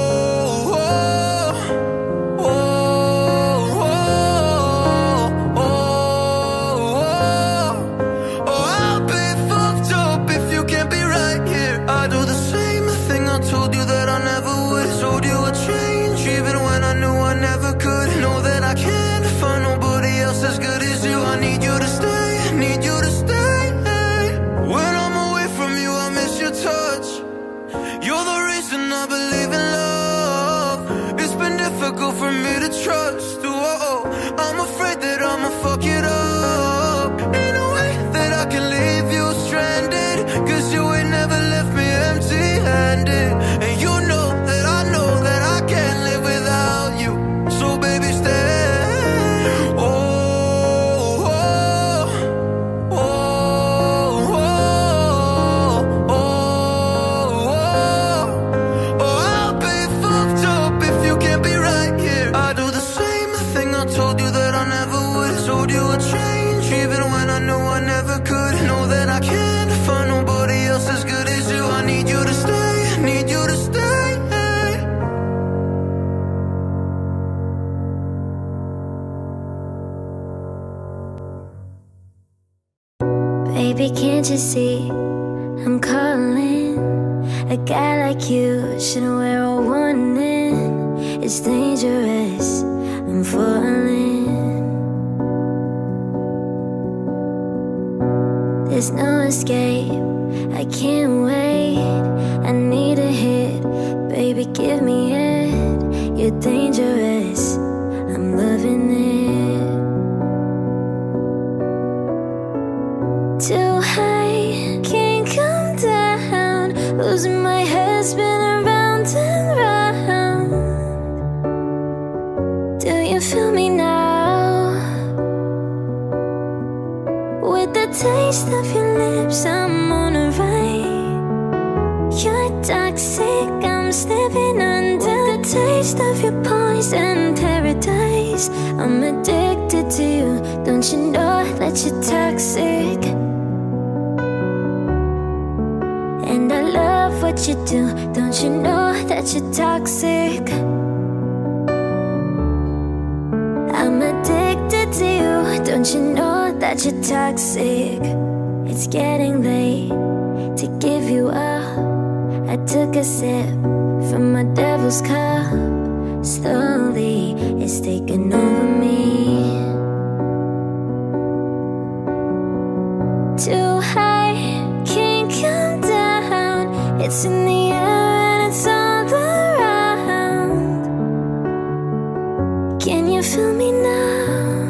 as good as you. I need you to stay, need you to stay. When I'm away from you, I miss your touch. You're the reason I believe in love. It's been difficult for me to trust. Oh, I'm afraid that I'ma fuck it up. Ain't no way that I can leave you stranded, cause you ain't never left me empty-handed. And you know that I know that I can't live without you. So baby, stay. Baby, can't you see I'm calling? A guy like you shouldn't wear a warning. It's dangerous, I'm falling. There's no escape, I can't wait. I need a hit, baby, give me it. You're dangerous, I'm loving taste of your lips, I'm on a ride. You're toxic, I'm slipping under. The taste of your poison paradise. I'm addicted to you, don't you know that you're toxic? And I love what you do, don't you know that you're toxic? I'm addicted to you, don't you know that you're toxic? It's getting late to give you up. I took a sip from my devil's cup. Slowly, it's taking over me. Too high, can't come down. It's in the air and it's all around. Can you feel me now?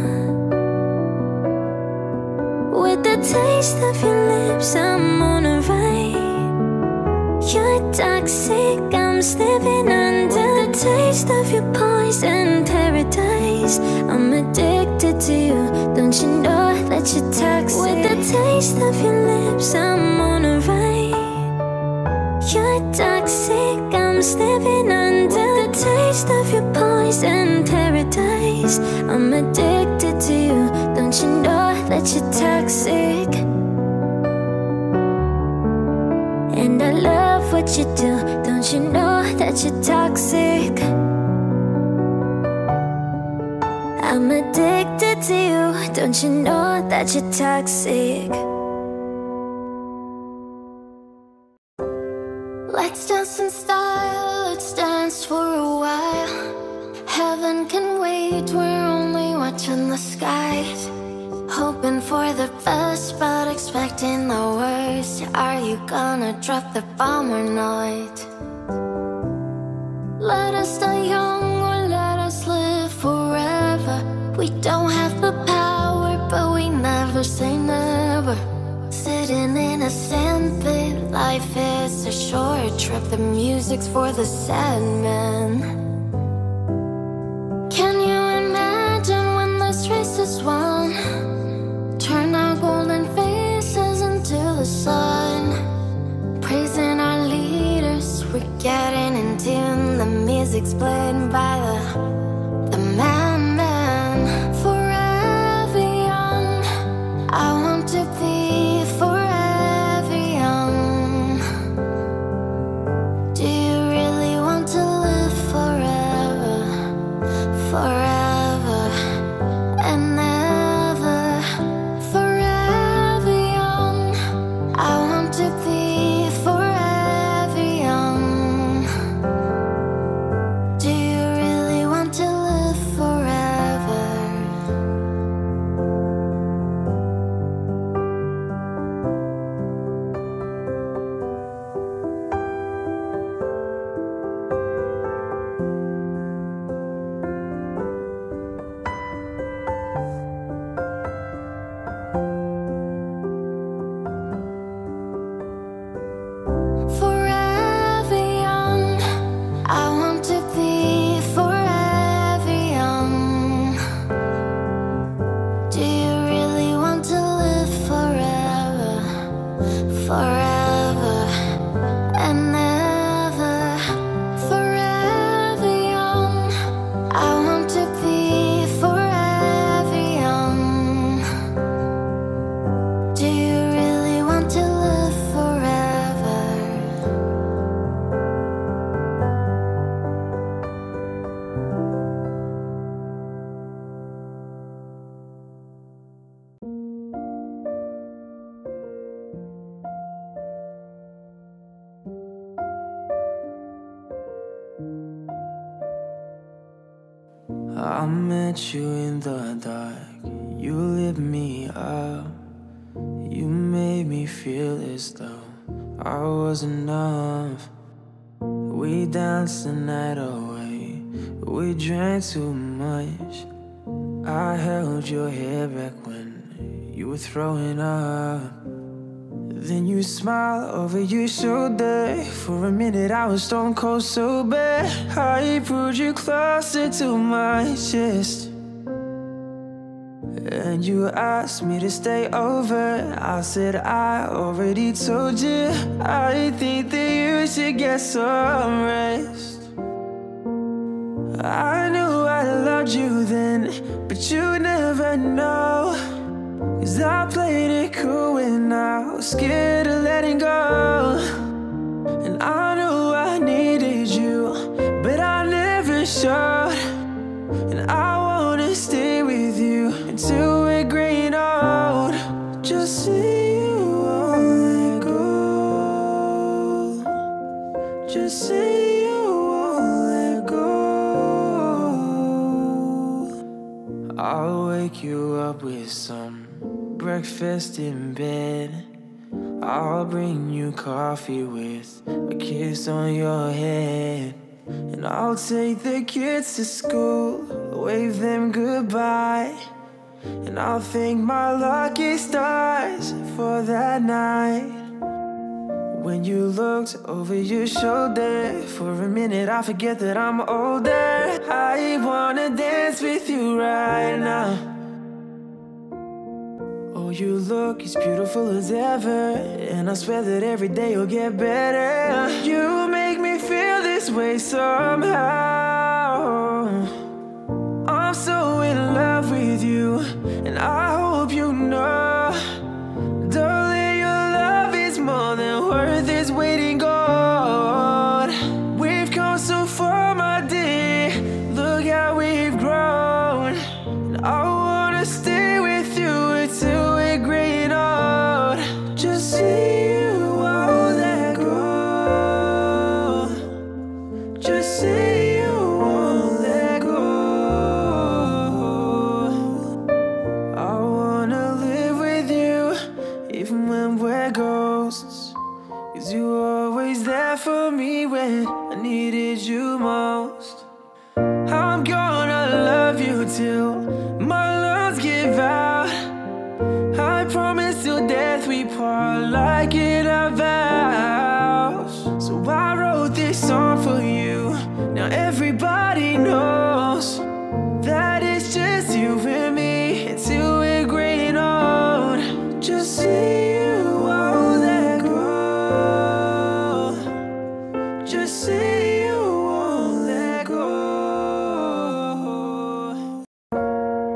With the taste of your lips, I'm on a ride. You're toxic, I'm slipping under. The taste of your poison paradise. I'm addicted to you, don't you know that you're toxic? With the taste of your lips, I'm on a ride. You're toxic, I'm slipping under. The taste of your poison paradise. I'm addicted to you, don't you know that you're toxic? And I love what you do, don't you know that you're toxic? I'm addicted to you, don't you know that you're toxic? Let's dance in style, let's dance for a while. Heaven can wait, we're only watching the skies. Hoping for the best, but expecting the worst. Are you gonna drop the bomb or not? Let us die young or let us live forever. We don't have the power, but we never say never. Sitting in a sandpit, life is a short trip. The music's for the sad men. Can you imagine when this race is won? Turn our golden faces into the sun. Praising our leaders, we're getting in tune. The music's played by the, the madman. Forever young, I want to be forever young. Do you really want to live forever? Forever and ever. Forever young, I want to be forever young. Do you really want to live forever? Forever young, I want to be forever young. Do you really want to live forever? Forever and ever. Forever young, I want to be forever young. Do you really want to live forever? I met you in the dark, you lit me up. You made me feel as though I was enough. We danced the night away, we drank too much. I held your hair back when you were throwing up. Then you smiled over your shoulder. For a minute I was stone cold sober. I pulled you closer to my chest. And you asked me to stay over. I said I already told you. I think that you should get some rest. I knew I loved you then, but you never know. Cause I played it cool and I was scared of letting go. And I knew I needed you, but I never showed. And I wanna stay with you until we're green old. Just say you won't let go. Just say you won't let go. I'll wake you up with some breakfast in bed. I'll bring you coffee with a kiss on your head. And I'll take the kids to school, wave them goodbye. And I'll thank my lucky stars for that night. When you looked over your shoulder, for a minute I forget that I'm older. I wanna dance with you right now. Oh, you look as beautiful as ever, and I swear that every day you'll get better. You make me feel this way somehow. I'm so in love with you, and I hope you know, darling, your love is more than worth its weight in gold. We've come so far, my dear, look how we've grown. And I wanna stay with you until we're great old. Just say you won't let go. Just say you won't let go. I wanna live with you, even when we're ghosts. Cause you were always there for me when I needed you most. I'm gonna love you till my lungs give out. I promise till death we part, like in our vows. So I wrote this song for you. Now everybody knows that it's just you and me until we're green old. Just say you won't let go. Just say you won't let go.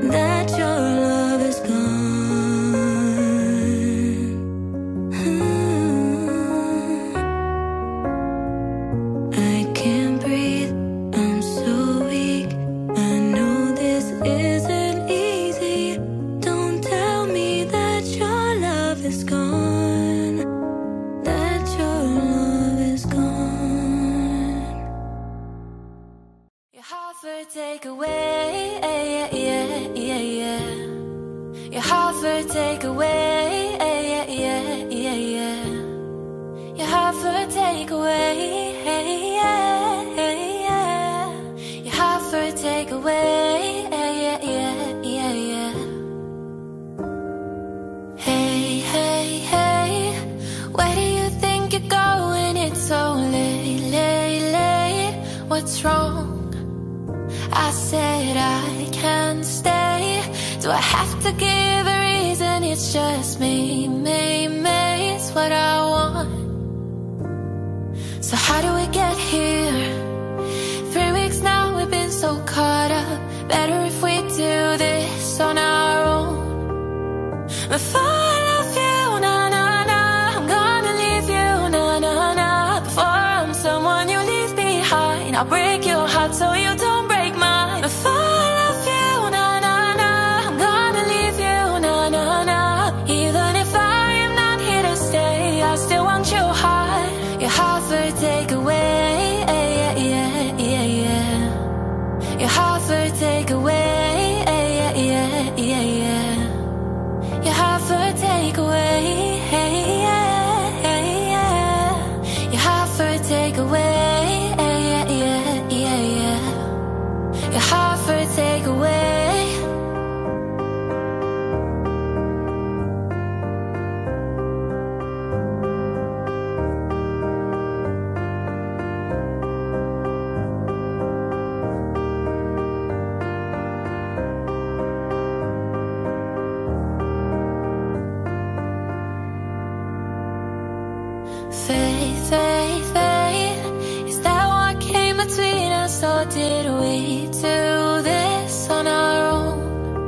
that your love is gone. I can't breathe, I'm so weak. I know this isn't easy. Don't tell me that your love is gone, that your love is gone. Your heart for take away, yeah, yeah, yeah, yeah. Your heart for take away, yeah, yeah, yeah, yeah. Your heart for take away, yeah, yeah. Your heart for take away, yeah, yeah, yeah, yeah. Hey, hey, hey, where do you think you're going? It's so late, late, late. What's wrong? I said I can't stay. Do I have to give a reason? It's just me, me, me. It's what I want. So how do we get here? Three weeks now, we've been so caught up. Better if we do this on our own. Before I love you, na na na, I'm gonna leave you, na na na. Before I'm someone you leave behind, I'll break your heart so you don't break mine. Before I love you, na na na, I'm gonna leave you, na na na. Even if I am not here to stay, I still want your heart. Your heart for take away, yeah, yeah, yeah, yeah. Your heart for take away, yeah, yeah, yeah, yeah. Your heart for take away, yeah, yeah. Your heart for take away, yeah, yeah, yeah, yeah. Your heart for take away. Faith, faith, faith, is that what came between us, or did we do this on our own?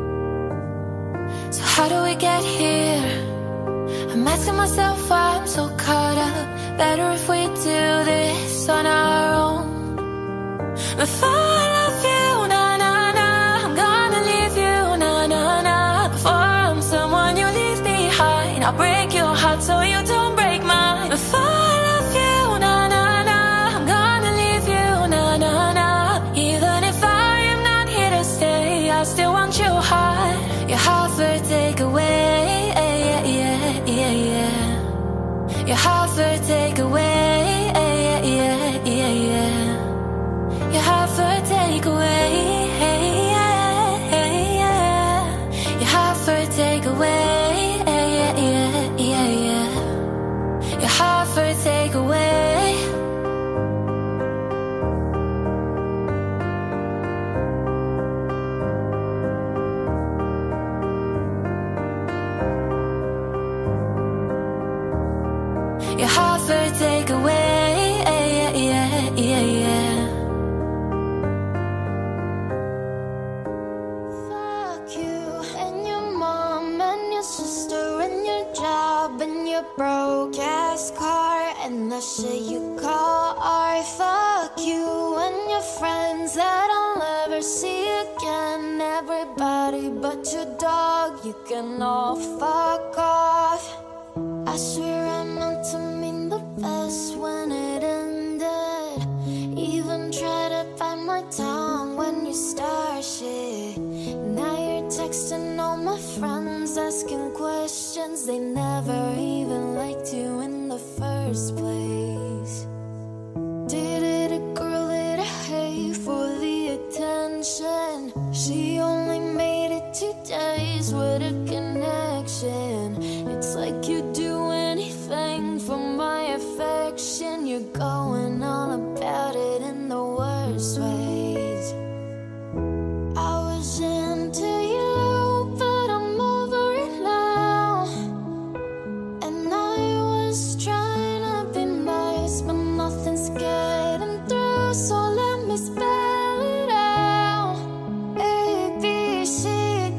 So how do we get here? I'm asking myself why I'm so caught up. Better if we do this on our own. Before I love you, na na na, I'm gonna leave you, na na na. Before I'm someone you leave behind, I'll break your heart so you don't break mine. Before I love you, na na na, I'm gonna leave you, na na na. Even if I am not here to stay, I still want your heart. Your heart for take away, yeah, yeah, yeah, yeah. Your heart for take away, yeah, yeah, yeah, yeah. Your heart for take away, yeah, yeah. Your heart for take away, yeah, yeah, yeah, yeah. Your heart for take away. Your heart for take away, yeah, yeah, yeah, yeah. Fuck you and your mom and your sister and your job and your broke ass car and the shit you call art. Fuck you and your friends that I'll never see again. Everybody but your dog, you can all fuck off. I swear I meant to mean the best when it ended. Even try to bite my tongue when you start shit. Now you're texting all my friends asking questions. They never even liked you in the first place. Did it a girl that I hate for the attention? She only made it two days with a connection. It's like you do anything for my affection. You're going on about it in the worst ways. I was into you, but I'm over it now. And I was trying to be nice, but nothing's getting through. So let me spell it out. A, B, C,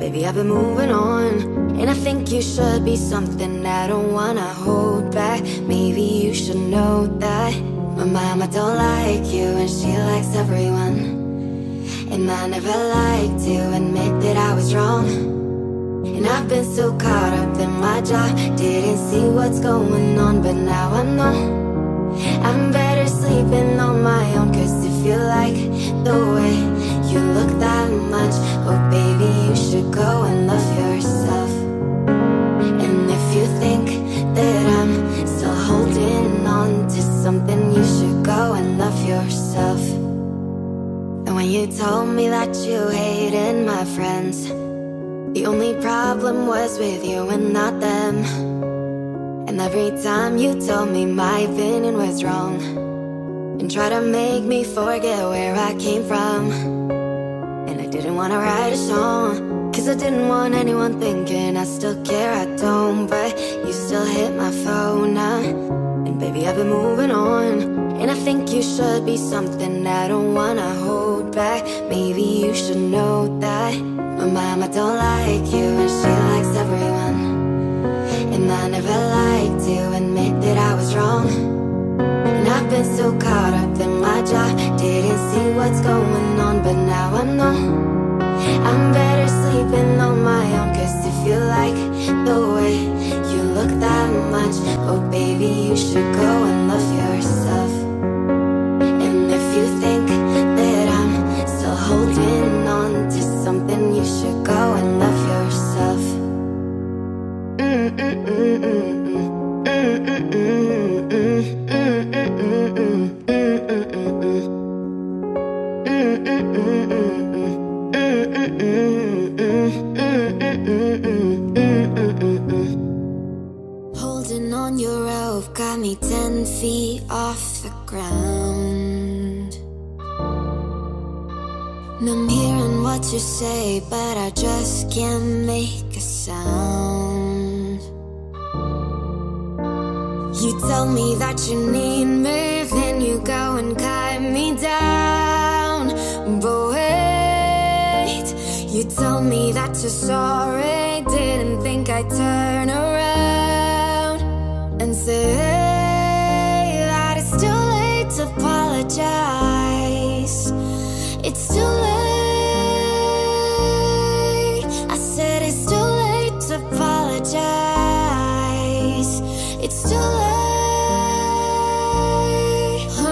Baby, I've been moving on, and I think you should be something I don't wanna hold back. Maybe you should know that my mama don't like you and she likes everyone. And I never liked to admit that I was wrong. And I've been so caught up in my job, didn't see what's going on, but now I know I'm better sleeping on my own. Cause if you like the way you look that much, oh baby, you should go and love yourself. And if you think that I'm still holding on to something, you should go and love yourself. And when you told me that you hated my friends, the only problem was with you and not them. And every time you told me my opinion was wrong and try to make me forget where I came from. And I didn't want to write a song, cause I didn't want anyone thinking I still care, I don't. But you still hit my phone now, and baby, I've been moving on. And I think you should be something I don't wanna hold back. Maybe you should know that my mama don't like you and she likes everyone. And I never liked to admit that I was wrong. And I've been so caught up in my job, didn't see what's going on, but now I know I'm better sleeping on my own. Cause if you like the way you look that much, oh baby, you should go and love yourself. And if you think that I'm still holding on to something, you should go and love yourself. Holding on your rope got me ten feet off the ground. And I'm hearing what you say, but I just can't make a sound. You tell me that you need me, then you go and cut me down. But wait, you tell me that you're sorry, didn't think I'd turn around and say that it's too late to apologize. It's too late. I said it's too late to apologize. It's too late. Oh.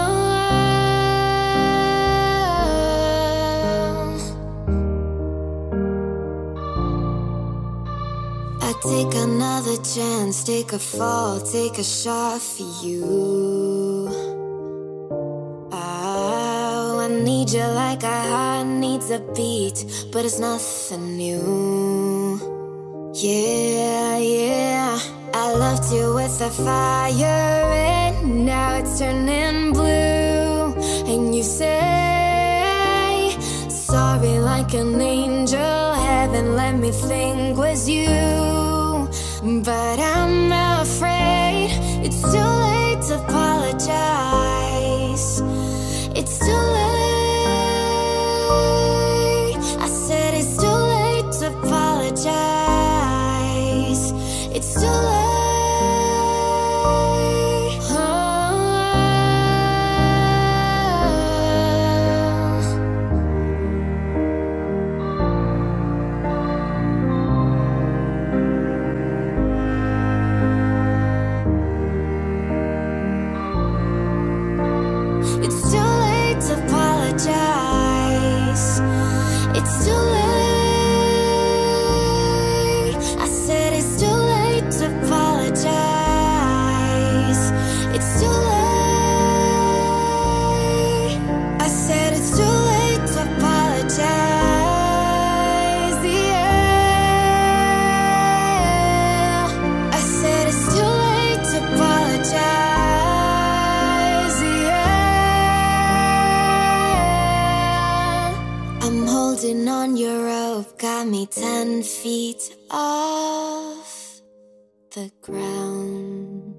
I take another chance, take a fall, take a shot for you. I need you like a heart needs a beat, but it's nothing new. Yeah, yeah, I loved you with a fire, and now it's turning blue. And you say sorry like an angel, heaven let me think was you. But I'm afraid it's too late to apologize. It's too late. I said it's too late to apologize. It's too late. Oh. It's too late to apologize. It's too late. I said it's too late to apologize. It's too late. I said it's too late to apologize. Yeah. I said it's too late to apologize. Yeah. I'm holding on your rope, got me ten feet off the ground.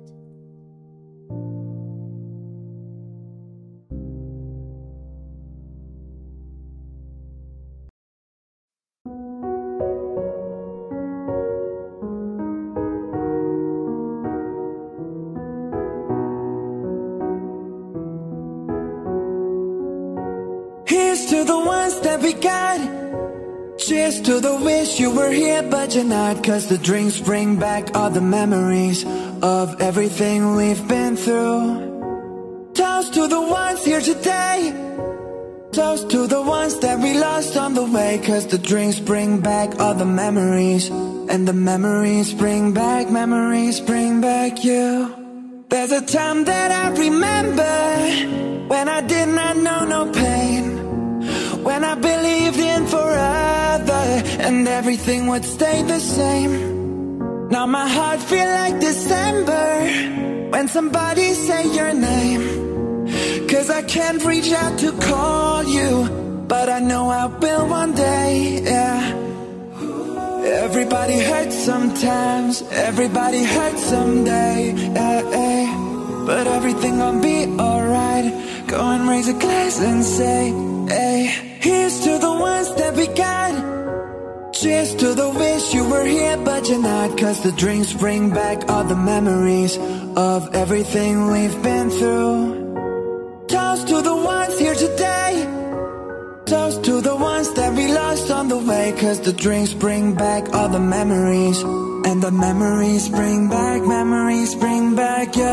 to the ones that we got. Cheers to the wish you were here but you're not, 'cause the drinks bring back all the memories of everything we've been through. Toast to the ones here today. Toast to the ones that we lost on the way, 'cause the drinks bring back all the memories, and the memories bring back, memories bring back you. There's a time that I remember when I did not know no pain, when I believed in forever and everything would stay the same. Now my heart feel like December when somebody say your name, 'cause I can't reach out to call you, but I know I will one day, yeah. Everybody hurts sometimes, everybody hurts someday, yeah, yeah. But everything gon' be alright. Go and raise a glass and say, hey, here's to the ones that we got. Cheers to the wish you were here but you're not, 'cause the drinks bring back all the memories of everything we've been through. Toast to the ones here today. Toast to the ones that we lost on the way, 'cause the drinks bring back all the memories, and the memories bring back, memories bring back you.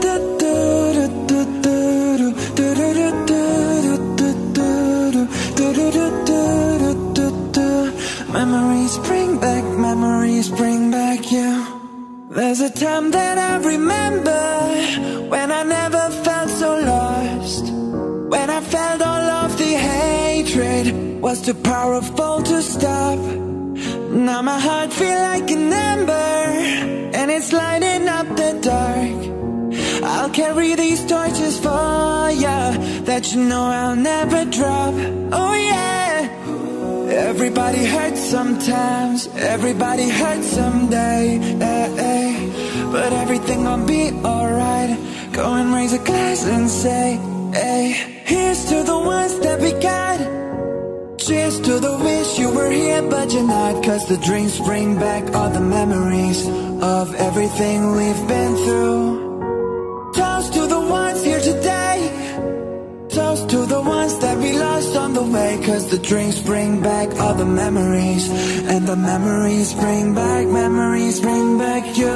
Memories bring back, memories bring back you. There's a time that I remember when I never felt so lost, when I felt all of the hatred was too powerful to stop. Now my heart feel like an ember and it's lighting up the dark. I'll carry these torches for ya that you know I'll never drop. Oh yeah. Everybody hurts sometimes, everybody hurts someday, eh, eh. But everything gon' be alright. Go and raise a glass and say, hey, here's to the ones that we got. Cheers to the wish you were here but you're not, 'cause the drinks bring back all the memories of everything we've been through. Toast to the ones here today. Toast to the ones that we lost on the way, 'cause the drinks bring back all the memories, and the memories bring back, memories bring back you.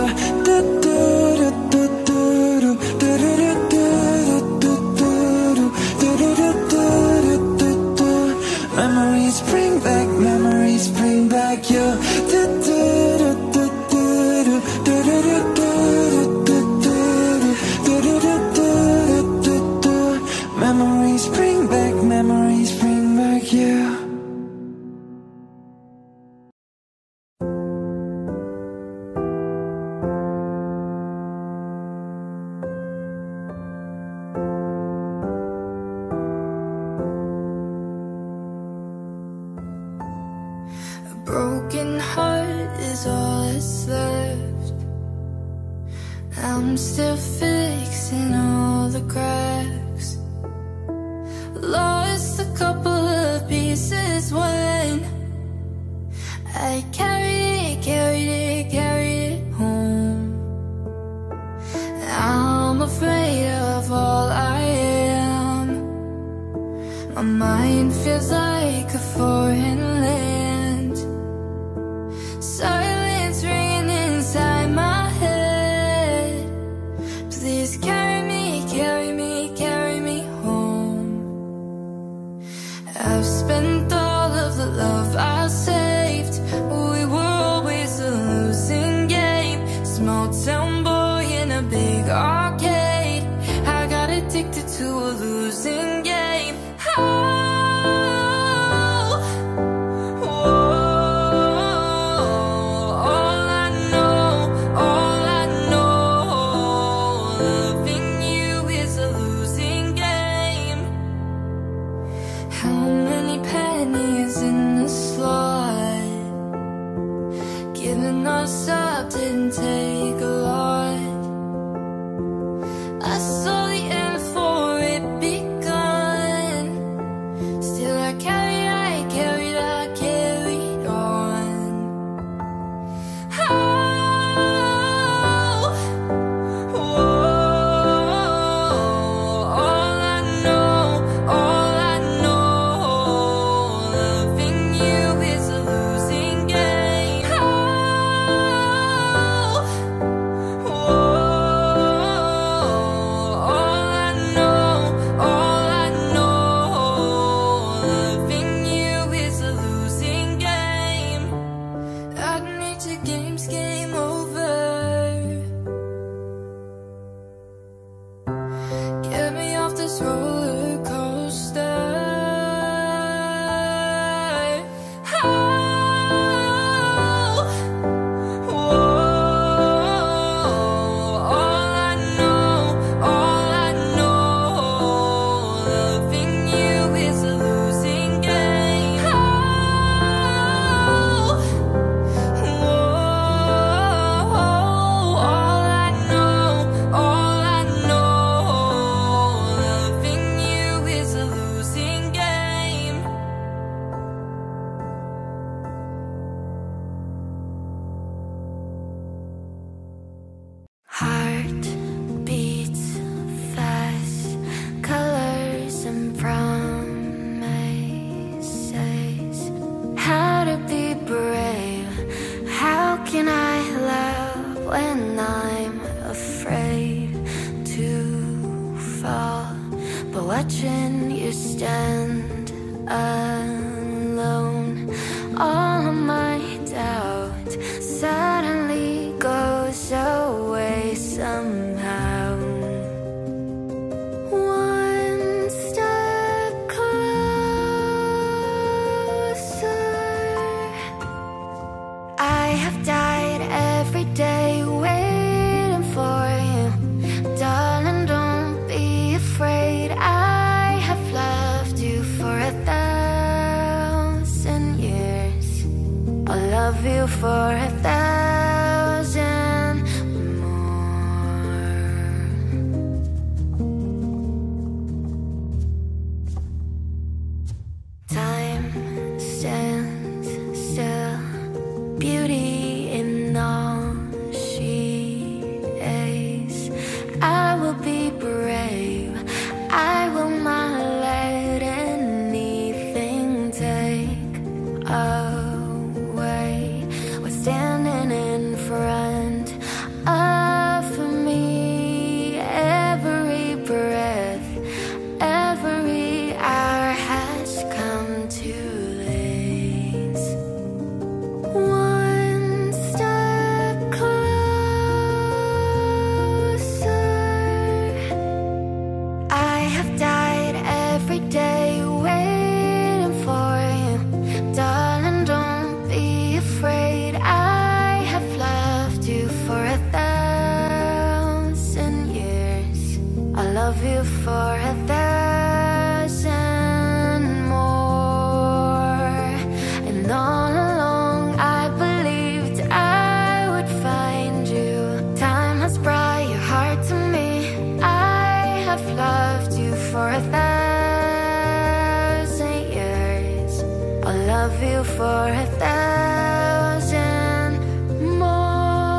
Memories bring back, memories bring back you. Memories bring back, memories bring back you. A broken heart is all that's left. I'm still fixing all the cracks. Lost a couple of pieces when I carried it, carried it, carried it home. I'm afraid of all I am. My mind feels like a foreign land. Silence ringing inside my head. Please carry me, carry me, carry me home. I've spent all of the love I saved. We were always a losing game. Small town boy in a big arcade. I got addicted to a losing game. Oh, all I know, all I know, loving you is a losing game. How many pennies in the slot? Giving us up didn't take a lot. I saw the end for it begun. Still I carried, I carried, I carried on. Oh, whoa, all I know, all I know, watching you stand alone. All of my doubt suddenly goes away somehow. One step closer. I have died every day waiting for you. Darling, don't be afraid. I have loved you for a thousand years. I'll love you for a thousand more. Time stands still, beauty in all she is. I will be brave, I will not let anything take away what's standing in front of me. Every breath, every hour has come too late. One step closer. I have died every day waiting for you. Darling, don't be afraid. I have loved you for a thousand years. I'll love you for a thousand more. And all along I believed I would find you. Time has brought your heart to me. I have loved you for a thousand years. I'll love you for a thousand more.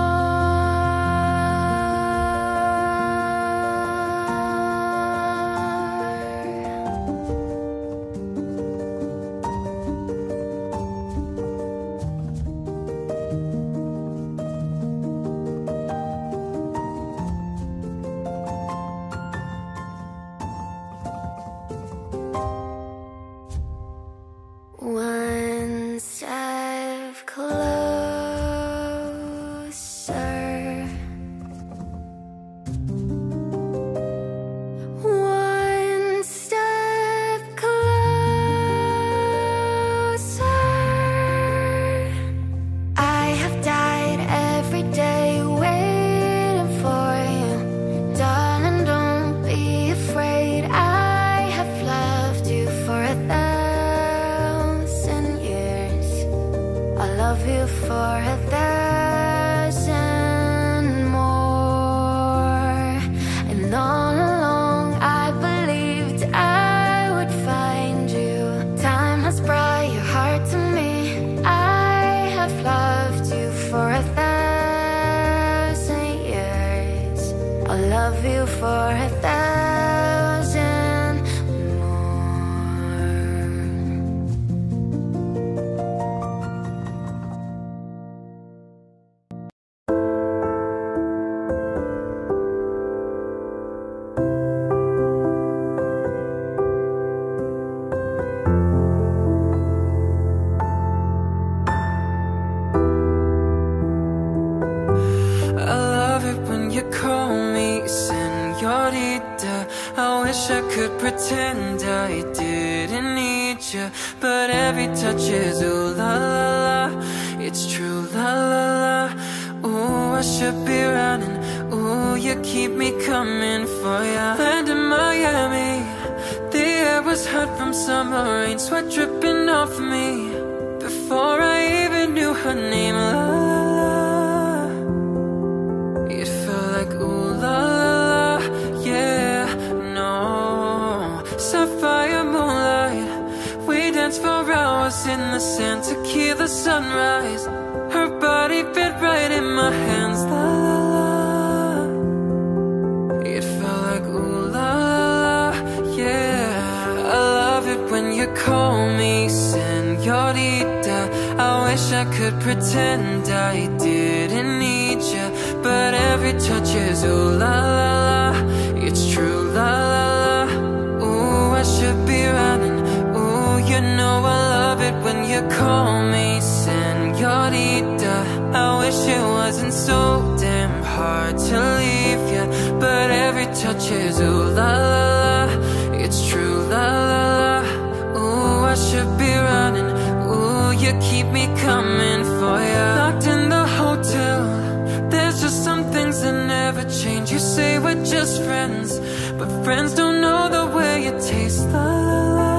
One step closer. One step closer. I have died every day waiting for you. Darling, don't be afraid. I have loved you for a thousand years. I'll love you for a thousand more. And all along I believed I would find you. Time has brought your heart to me. I have loved you for a thousand years. I'll love you for a thousand more. I love it when you call me señorita. I wish I could pretend I didn't need you, but every touch is ooh la la la. It's true la la la. Ooh, I should be running. Ooh, you keep me coming for ya. Land in Miami, the air was hot from summer rain, sweat dripping off of me before I even knew her name. La la la. It felt like ooh la la la, yeah, no. Sapphire moonlight, we danced for hours in the sand, tequila sunrise. Her body fit right in my hands, la la la. It felt like ooh la la la, yeah. I love it when you call me señorita. I wish I could pretend I didn't need you, but every touch is ooh la la la. It's true la la la. Ooh, call me señorita. I wish it wasn't so damn hard to leave ya, but every touch is ooh la la la. It's true la la la. Ooh, I should be running. Ooh, you keep me coming for ya. Locked in the hotel, there's just some things that never change. You say we're just friends, but friends don't know the way you taste la la la.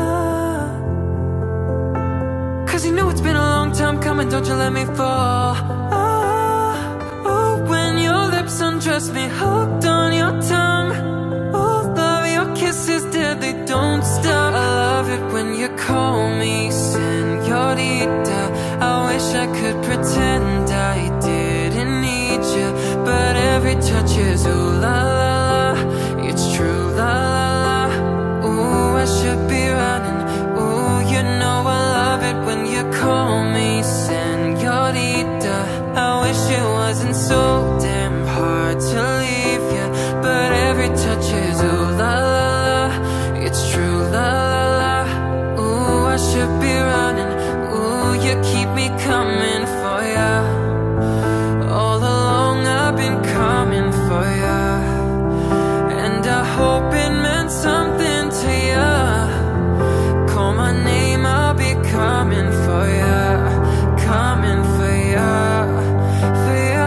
Cause you know it's been a long time coming, don't you let me fall. Oh, oh, when your lips undress me, hooked on your tongue. Oh, love, your kisses deadly, don't stop. I love it when you call me señorita. I wish I could pretend I didn't need you, but every touch is ooh la la la. It's true la la la. Ooh, I should be running. Ooh, you know I love it when you call me señorita. I wish it wasn't so damn hard to leave you, but every touch is ooh la la la. It's true la la la. Ooh, I should be running. Ooh, you keep me coming for ya. All along I've been coming for ya, and I hope it meant something to ya. Call my name, I'll be coming for ya, coming for ya, for ya,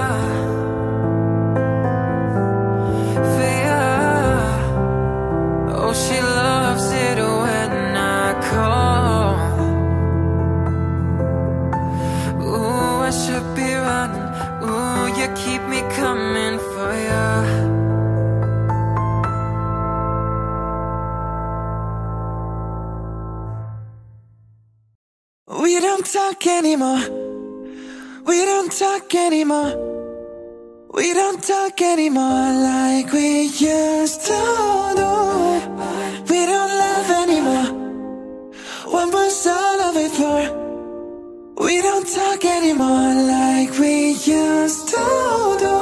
for ya. Oh, she loves it when I call. Ooh, I should be running. Ooh, you keep me coming for ya. We don't talk anymore. We don't talk anymore. We don't talk anymore like we used to do. We don't love anymore. What was all of it for? We don't talk anymore like we used to do.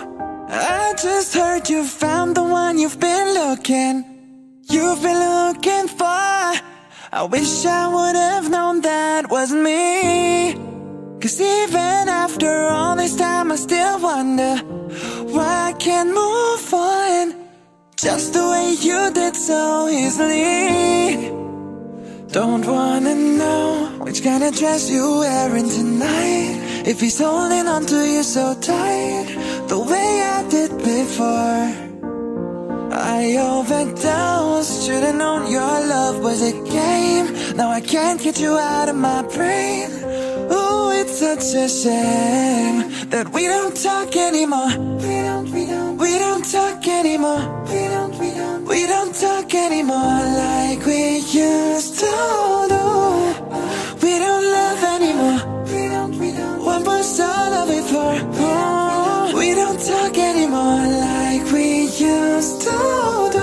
I just heard you found the one you've been looking, you've been looking for. I wish I would have known that wasn't me. Cause even after all this time I still wonder why I can't move on just the way you did so easily. Don't wanna know which kind of dress you're wearing tonight, if he's holding on to you so tight the way I did before. I overdosed, should've known your love was a game. Now I can't get you out of my brain. Ooh, it's such a shame that we don't talk anymore. We don't, we don't, we don't talk anymore. We don't, we don't, we don't talk anymore like we used to do. We don't love anymore. We don't, we don't, what was all of it for? Oh, we don't talk anymore like we used to do.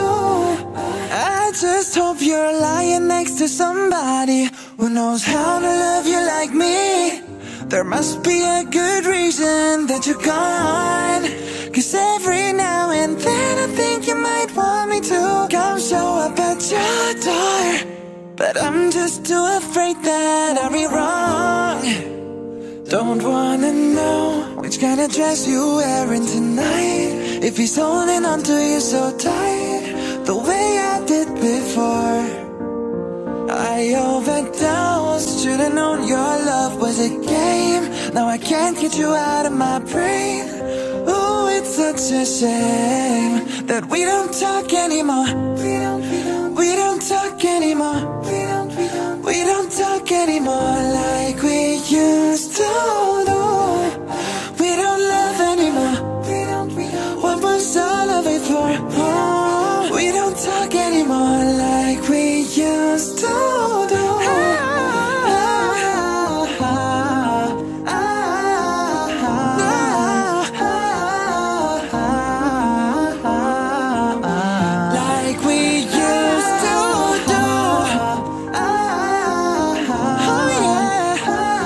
I just hope you're lying next to somebody who knows how to love you like me. There must be a good reason that you're gone. Cause every now and then I think you might want me to come show up at your door, but I'm just too afraid that I'll be wrong. Don't wanna know which kind of dress you're wearing tonight, if he's holding on to you so tight the way I did before. I overdosed, should've known your love was a game. Now I can't get you out of my brain. Ooh, it's such a shame that we don't talk anymore. We don't, we don't, we don't talk anymore. We don't, we don't, we don't talk anymore like we used to do. We don't love anymore. We don't, we don't, what was all of it for? Oh, we don't talk anymore like we used to do. Like we used to do. Oh yeah.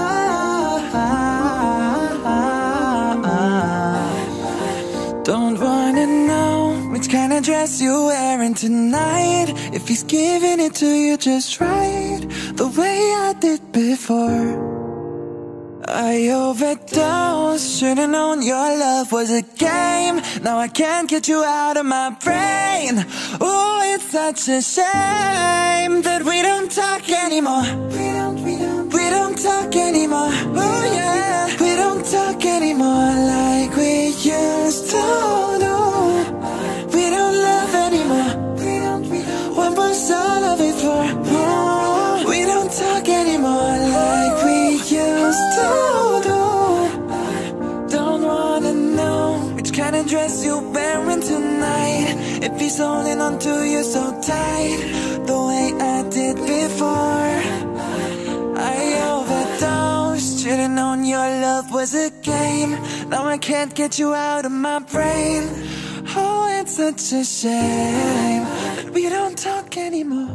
Don't wanna know which kind of dress you're wearing tonight, if he's giving it to you just right the way I did before. I overdosed, should've known your love was a game. Now I can't get you out of my brain. Oh, it's such a shame that we don't talk anymore. We don't, we don't, we don't talk anymore. Oh yeah, we don't talk anymore like we used to do. We don't love anymore. We don't, we don't. What was all of it for? Oh, we don't talk anymore like we used to do. Don't wanna know which kind of dress you're wearing tonight. If he's holding on to you so tight, the way I did before. I overdosed, should've known your love was a game. Now I can't get you out of my brain. Oh, it's such a shame that we don't talk anymore.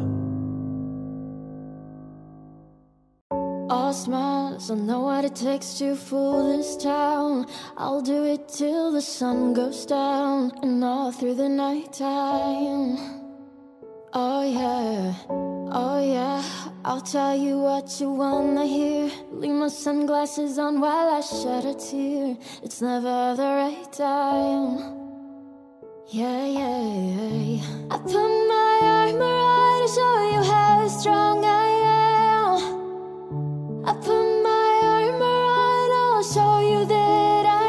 All smiles, I know what it takes to fool this town. I'll do it till the sun goes down and all through the night time. Oh yeah, oh yeah, I'll tell you what you wanna hear. Leave my sunglasses on while I shed a tear. It's never the right time. Yeah, yeah, yeah. I put my armor on to show you how strong I am. I put my armor on, I'll show you that I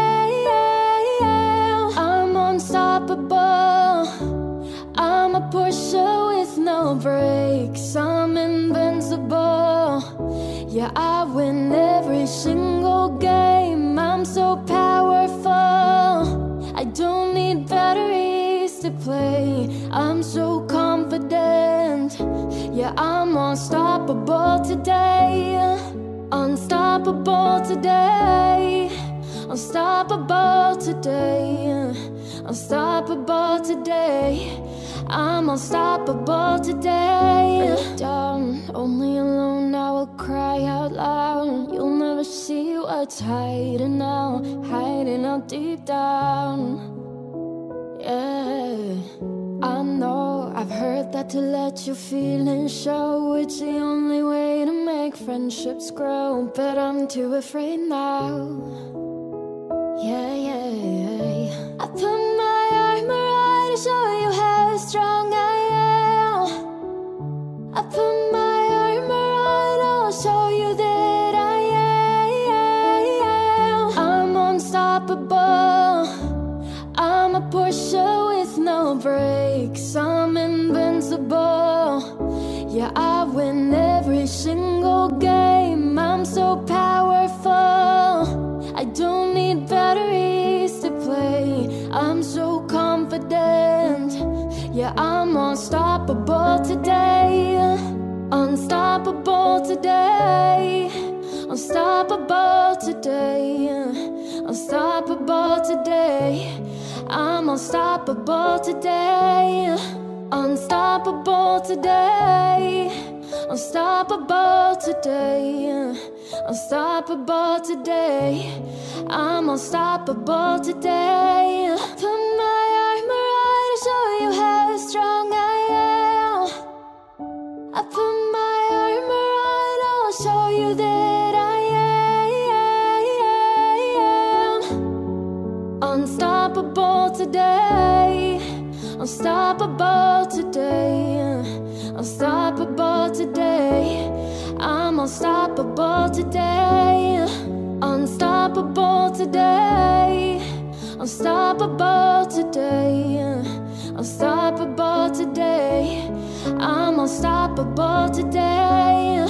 am. I'm unstoppable. I'm a Porsche with no brakes. I'm invincible. Yeah, I win every single game. I'm so powerful. I don't need batteries to play. I'm so confident. Yeah, I'm unstoppable today. Unstoppable today. Unstoppable today. Unstoppable today. I'm unstoppable today. Down, only alone I will cry out loud. You'll never see what's hiding out, hiding out deep down. Yeah, I know, I've heard that to let your feelings show, it's the only way to make friendships grow. But I'm too afraid now. Yeah, yeah, yeah. I put my armor on to show you how strong I am. I put my armor on, I'll show you that I am. I'm unstoppable. I'm a Porsche with no brakes. I'm invincible. Yeah, I win every single game. I'm so powerful. I don't need batteries to play. I'm so confident. Yeah, I'm unstoppable today. Unstoppable today. Unstoppable today. Unstoppable today. I'm unstoppable today. Unstoppable today. Unstoppable today. Unstoppable today. I'm unstoppable today. Put my armor on to show you how strong I am. I put my armor on, I'll show you that I am. Unstoppable today. Unstoppable today. Unstoppable today. I'm unstoppable today. Unstoppable today. Unstoppable today. Unstoppable today. I'm unstoppable today.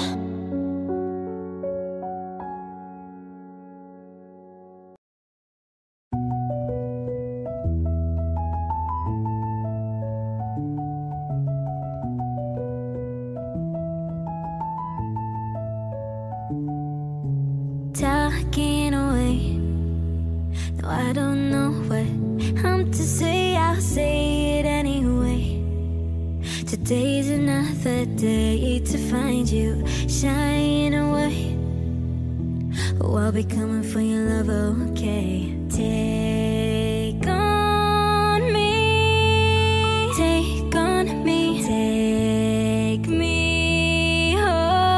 Talking away. No, I don't know what I'm to say. I'll say it anyway. Today's another day to find you shining away. Oh, I'll be coming for your love, okay? Take on me, take on me, take me home.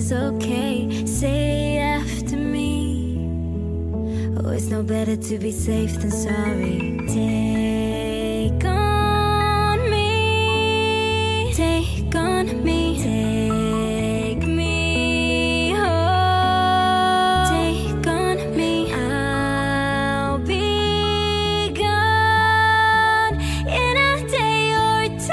it's okay. Say after me. Oh, it's no better to be safe than sorry. Take on me, take on me, take me home. Take on me, I'll be gone in a day or two.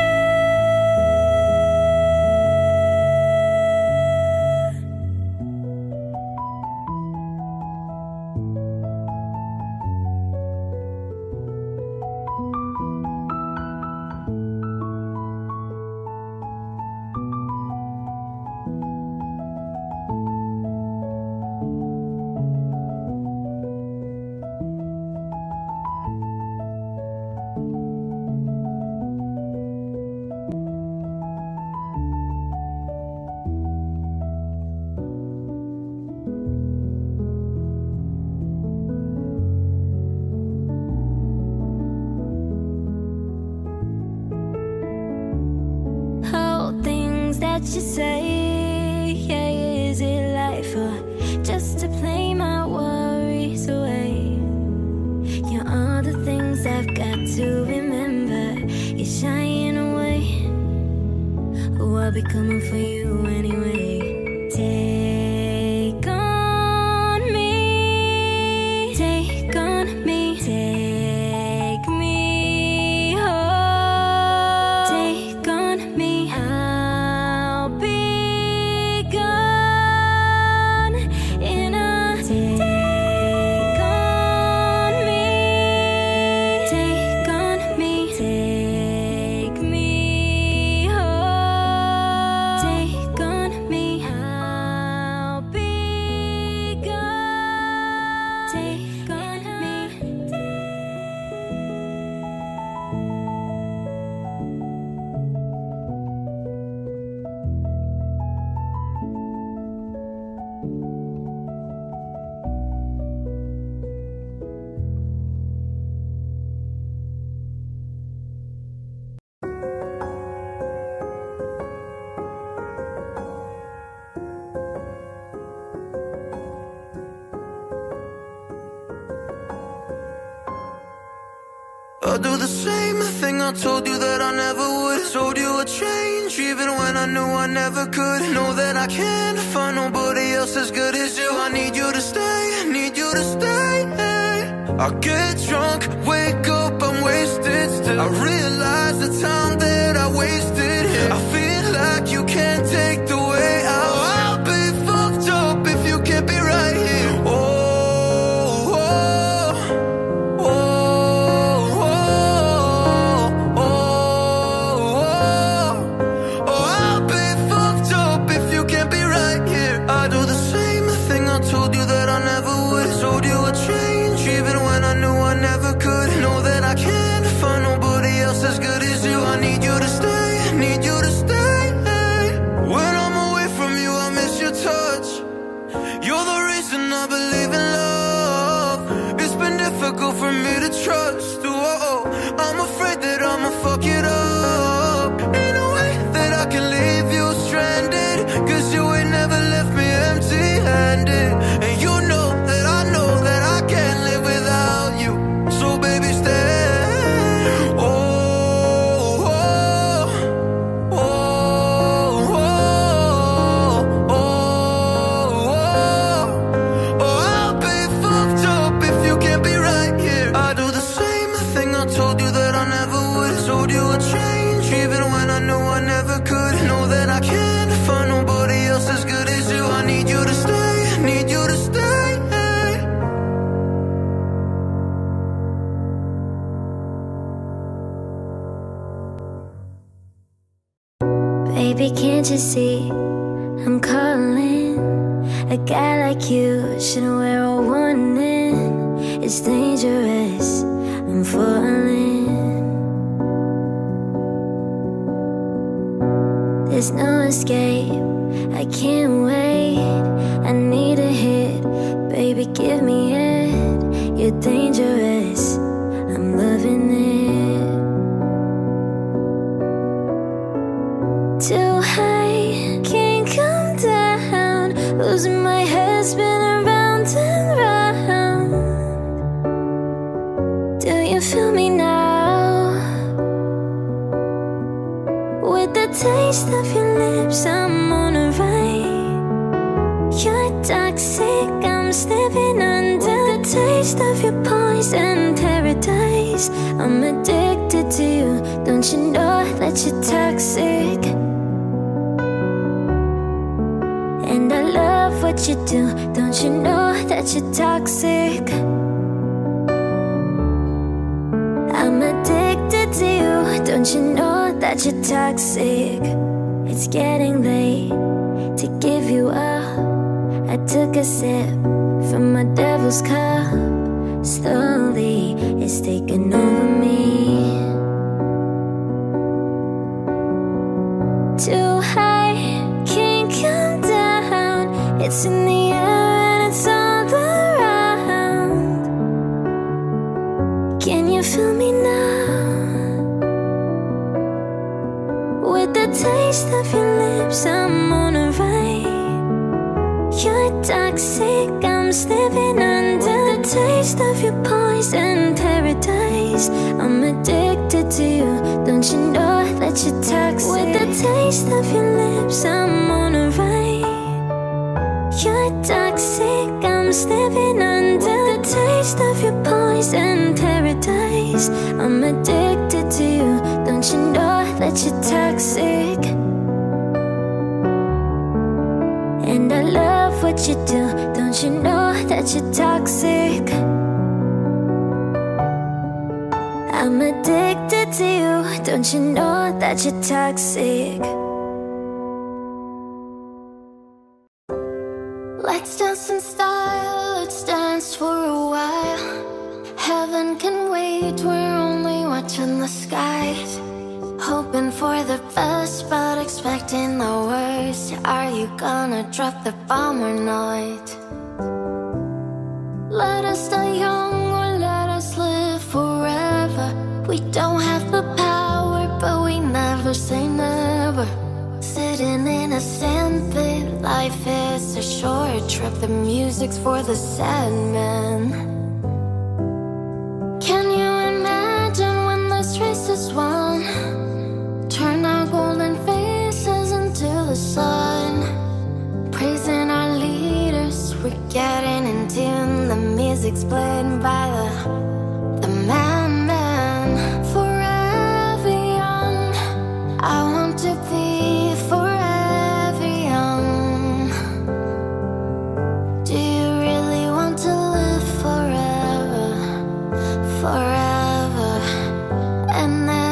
That you say, yeah, is it life or just to play my worries away? You're all the things I've got to remember. You're shying away. Oh, I'll be coming for you anyway. Take on me, take on me, take me home. Take on me, I'll be gone in a day. Take on me, take on me, take me home. Take on me, I'll be gone. Take on me. I'll do the same thing I told you that I never would. Told you I'd change even when I knew I never could. Know that I can't find nobody else as good as you. I need you to stay, need you to stay. I get drunk, wake up, I'm wasted still. I realize the time that I wasted here. I feel like you can't take the way out. I'll be fucked up if you can't be right here. Oh, oh, oh, oh, oh, oh, oh. I'll be fucked up if you can't be right here. I do the same thing I told you that I never would. Told you I'd change even when I knew I never could. Know that I can't find nobody else as good as you. I need you to stay, need you to stay. When I'm away from you, I miss your touch. You're the reason I believe in love. It's been difficult for me to trust. Oh, oh, I'm afraid that I'ma fuck it up. Ain't no way that I can leave you stranded, 'cause you ain't never left me empty-handed. And you know that I know that I can't live without you. So baby, stay. Oh, oh, oh, oh, oh, oh. Oh, I'll be fucked up if you can't be right here. I do the same thing I told you that I never would. Told you I'd change even when I knew I never could. Know that I can't find nobody else as good as you. I need you to stay, need you to stay. Baby, can't you see I'm calling? A guy like you shouldn't wear a warning. It's dangerous, I'm falling. There's no escape, I can't wait. I need a hit, baby, give me it. You're dangerous, I'm loving it. Too high, can't come down. losing my head, spinning round and round. Do you feel me now? With the taste of your lips, I'm on a ride. You're toxic, I'm slipping under the taste of your poison paradise. I'm addicted to you, don't you know that you're toxic? And I love what you do, don't you know that you're toxic? I'm addicted to you, don't you know that you're toxic? It's getting late to give you up. I took a sip from my devil's cup. Slowly, it's taking over me. Too high, can't come down. It's in the air and it's all around. Can you feel me now? With the taste of your lips, I'm on a ride. You're toxic, I'm slipping under the taste of your poison paradise. I'm addicted to you, don't you know that you're toxic? With the taste of your lips, I'm on a ride. You're toxic, I'm slipping under the taste of your poison paradise. I'm addicted to you, don't you know that you're toxic? And I love what you do, don't you know that you're toxic? I'm addicted to you, don't you know that you're toxic? Let's dance in style, let's dance for a while. Heaven can wait, we're only watching the skies. Hoping for the best, but expecting the worst. Are you gonna drop the bomb or not? Let us die young or let us live forever. We don't have the power, but we never say never. Sitting in a sandpit, life is a short trip. The music's for the sad man. Can you imagine when this race is won? Turn our golden faces into the sun. Praising our leaders, we're getting in tune. The music's played by the, the madman. Forever young, I want to be forever young. Do you really want to live forever? Forever and never.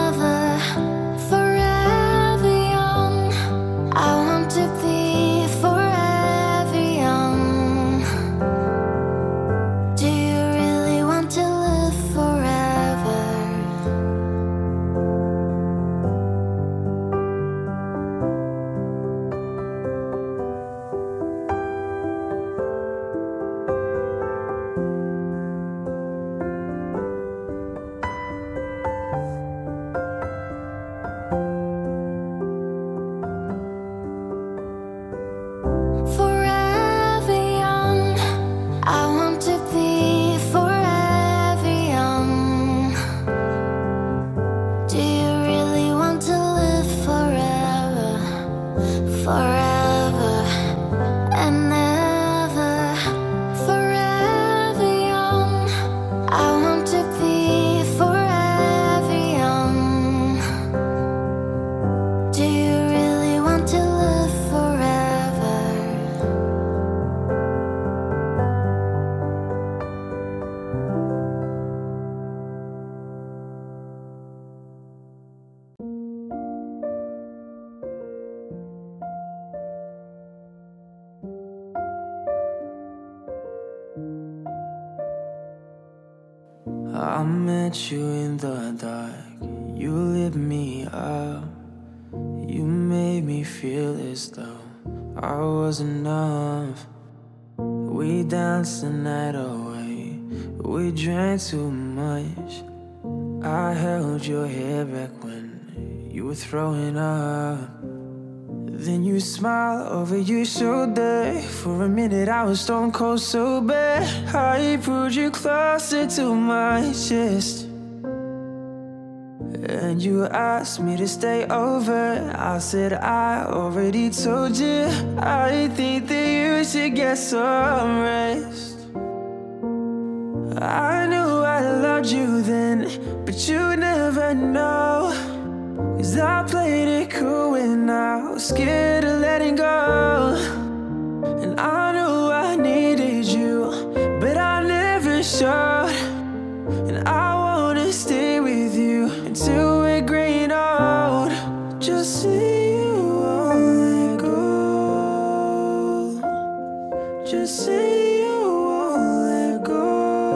I met you in the dark, you lit me up. You made me feel as though I was enough. We danced the night away, we drank too much. I held your hair back when you were throwing up. Then you smile over your shoulder. For a minute I was stone cold sober. I pulled you closer to my chest, and you asked me to stay over. I said I already told you. I think that you should get some rest. I knew I loved you then, but you never know. 'Cause I played it cool when I was scared of letting go. And I knew I needed you, but I never showed. And I wanna stay with you until we're gray and old. Just say you won't let go. Just say you won't let go.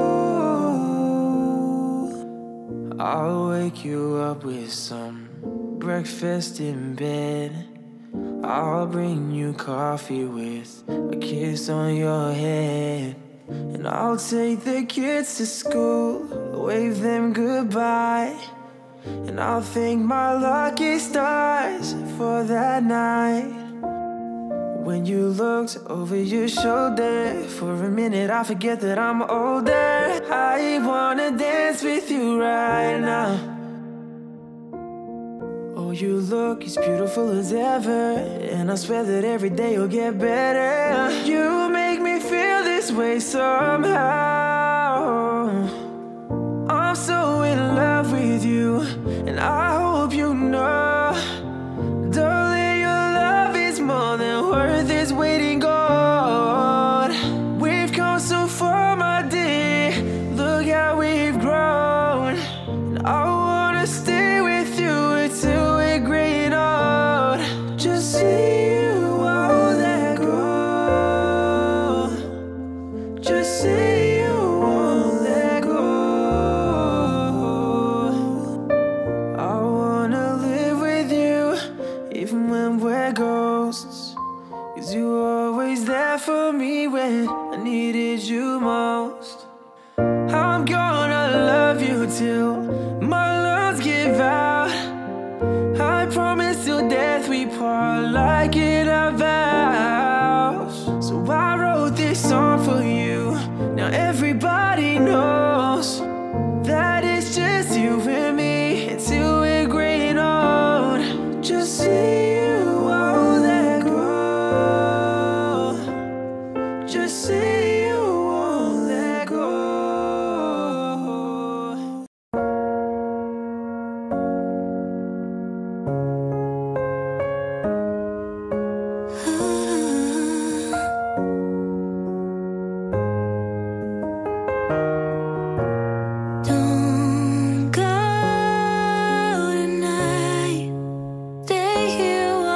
I'll wake you up with some breakfast in bed. I'll bring you coffee with a kiss on your head. And I'll take the kids to school, wave them goodbye. And I'll thank my lucky stars for that night. When you looked over your shoulder, for a minute I forget that I'm older. I wanna dance with you right now. Oh, you look as beautiful as ever, and I swear that every day you'll get better. You make me feel this way somehow. I'm so in love with you, and I hope you know, darling, your love is more than worth this waiting gold. We've come so far, my dear, look how we've grown. And I wanna stay with you until we're gray and old. Just say you won't let go. Just say you won't let go. I wanna live with you even when we're ghosts. 'Cause you were always there for me when I needed you most. I'm gonna love you till my lungs give out. I promise till death we part, like in our vows. So I wrote this song for you. Now everybody knows that it's just you and me until we're gray and old. Just say you won't let go. Just say you won't let go. Don't go tonight. Stay here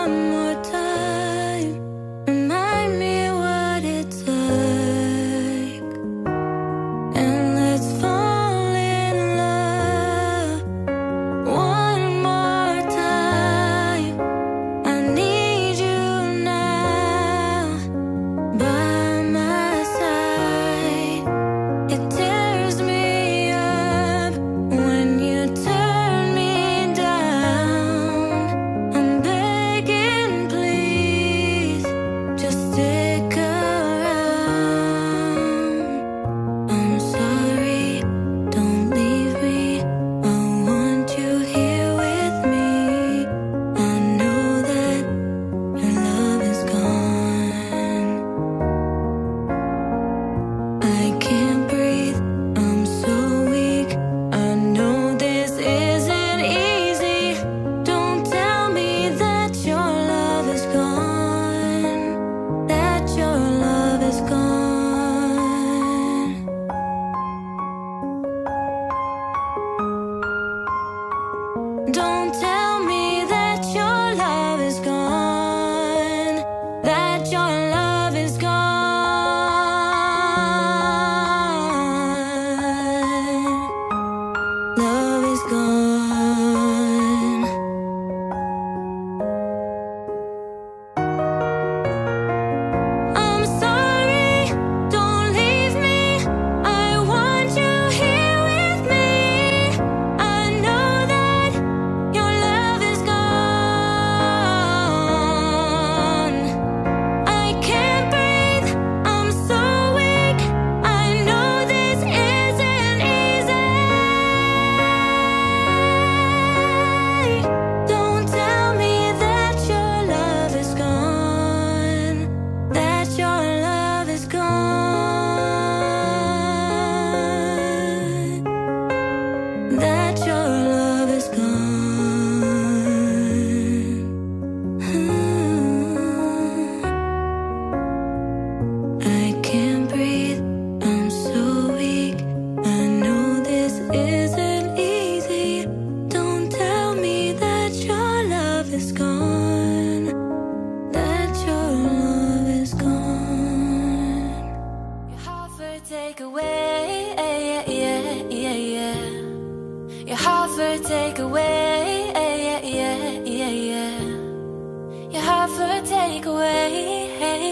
for a takeaway.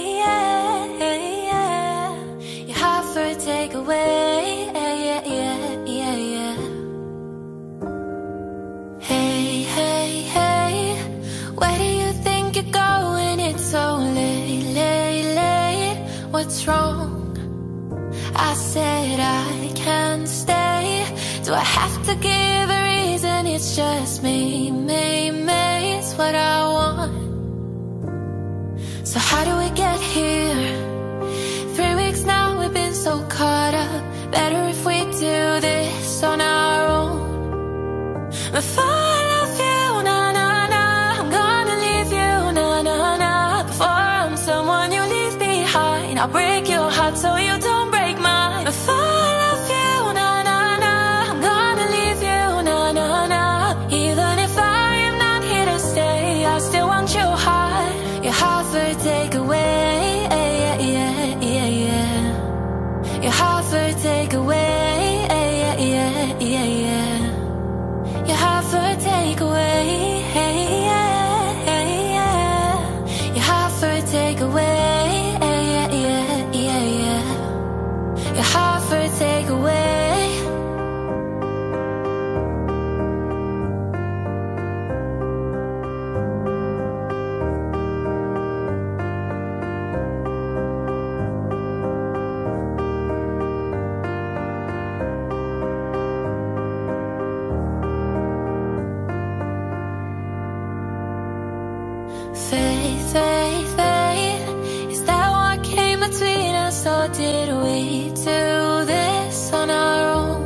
You're hot for a takeaway. Yeah, yeah, yeah, yeah. Hey, hey, hey, where do you think you're going? It's so late, late, late. What's wrong? I said I can't stay. Do I have to give a reason? It's just me, me, me. It's what I want. So how do we get here? Three weeks now we've been so caught up. Better if we do this on our own. Before I love you, na na na, I'm gonna leave you, na na na. Before I'm someone you leave behind, I'll break your heart so you don't break mine. Before I love you, na na na, I'm gonna leave you, na na na. Even if I am not here to stay, I still want your heart. Your heart for a takeaway, yeah, yeah, yeah, yeah. Your heart for a takeaway, yeah, yeah, yeah, yeah. Your heart for a takeaway, yeah, yeah. Your heart for a takeaway, yeah, yeah, yeah, yeah. Your heart for a takeaway. Faith, faith, faith, is that what came between us? Or did we do this on our own?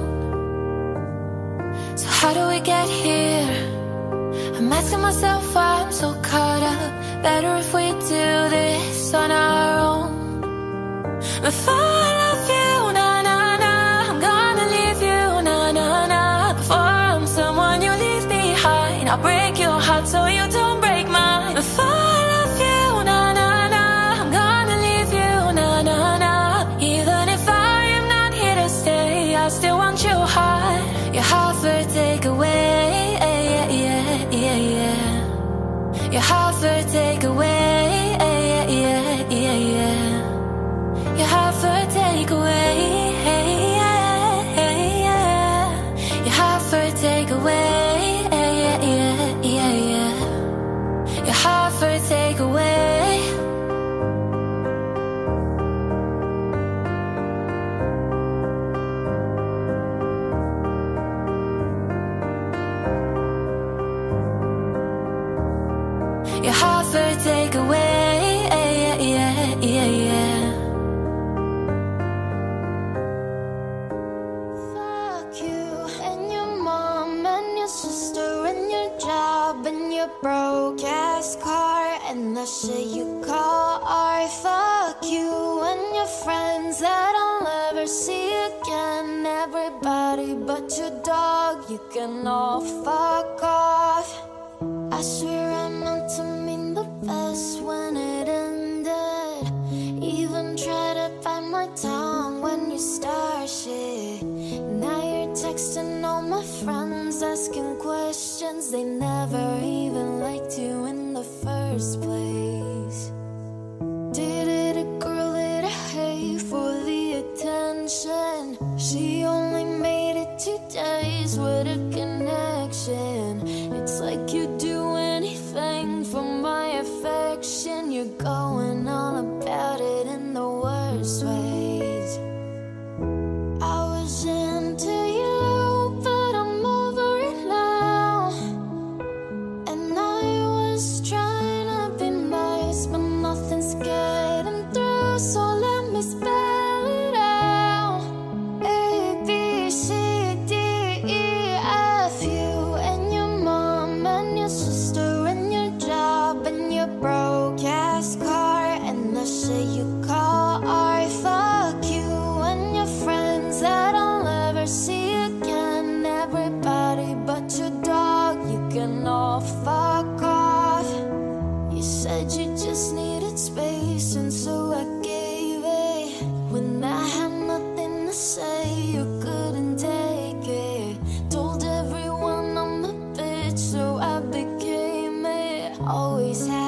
So how do we get here? I'm asking myself why I'm so caught up. Better if we do this on our own. Before I love you, na na na, I'm gonna leave you, na na na. Before I'm someone you leave behind, I'll break your heart so you don't break mine. Before I love you, na na na, I'm gonna leave you, na na na. Even if I am not here to stay, I still want your heart. Your heart for a takeaway, yeah, yeah, yeah, yeah. Your heart for a takeaway, yeah, yeah, yeah, yeah. Your heart for a takeaway, yeah, yeah. Your heart for a takeaway, yeah, yeah, yeah, yeah. Your heart for a takeaway. Your heart for a takeaway, yeah, yeah, yeah, yeah. Fuck you and your mom and your sister and your job and your broke ass car and the shit you call art. Fuck you and your friends that I'll never see again. Everybody but your dog, you can all fuck off. I swear I meant to mean the best when it ended. Even tried to bite my tongue when you start shit. Now you're texting all my friends, asking questions. They never even liked you in the first place. Did it a girl that I hate for the attention? She only made it two days with a connection. It's like you'd do anything for my affection. You're going on about it in the worst ways. I was into you, but I'm over it now. And I was trying to be nice, but nothing's getting through. So let me spell it out. A, B, C, D, E, F. You and your mom and your sister and your job and your broke ass car and the shit you call art. Fuck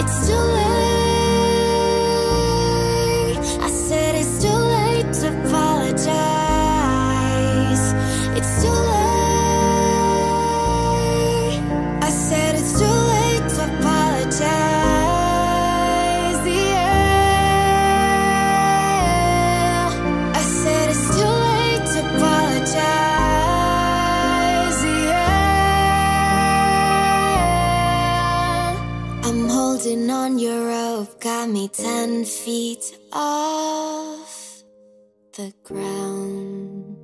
It's too late. I said it's too late to apologize. It's too late. I said it's too late to apologize. Yeah. I said it's too late to apologize. Yeah. I'm holding on your rope, got me ten feet off the ground.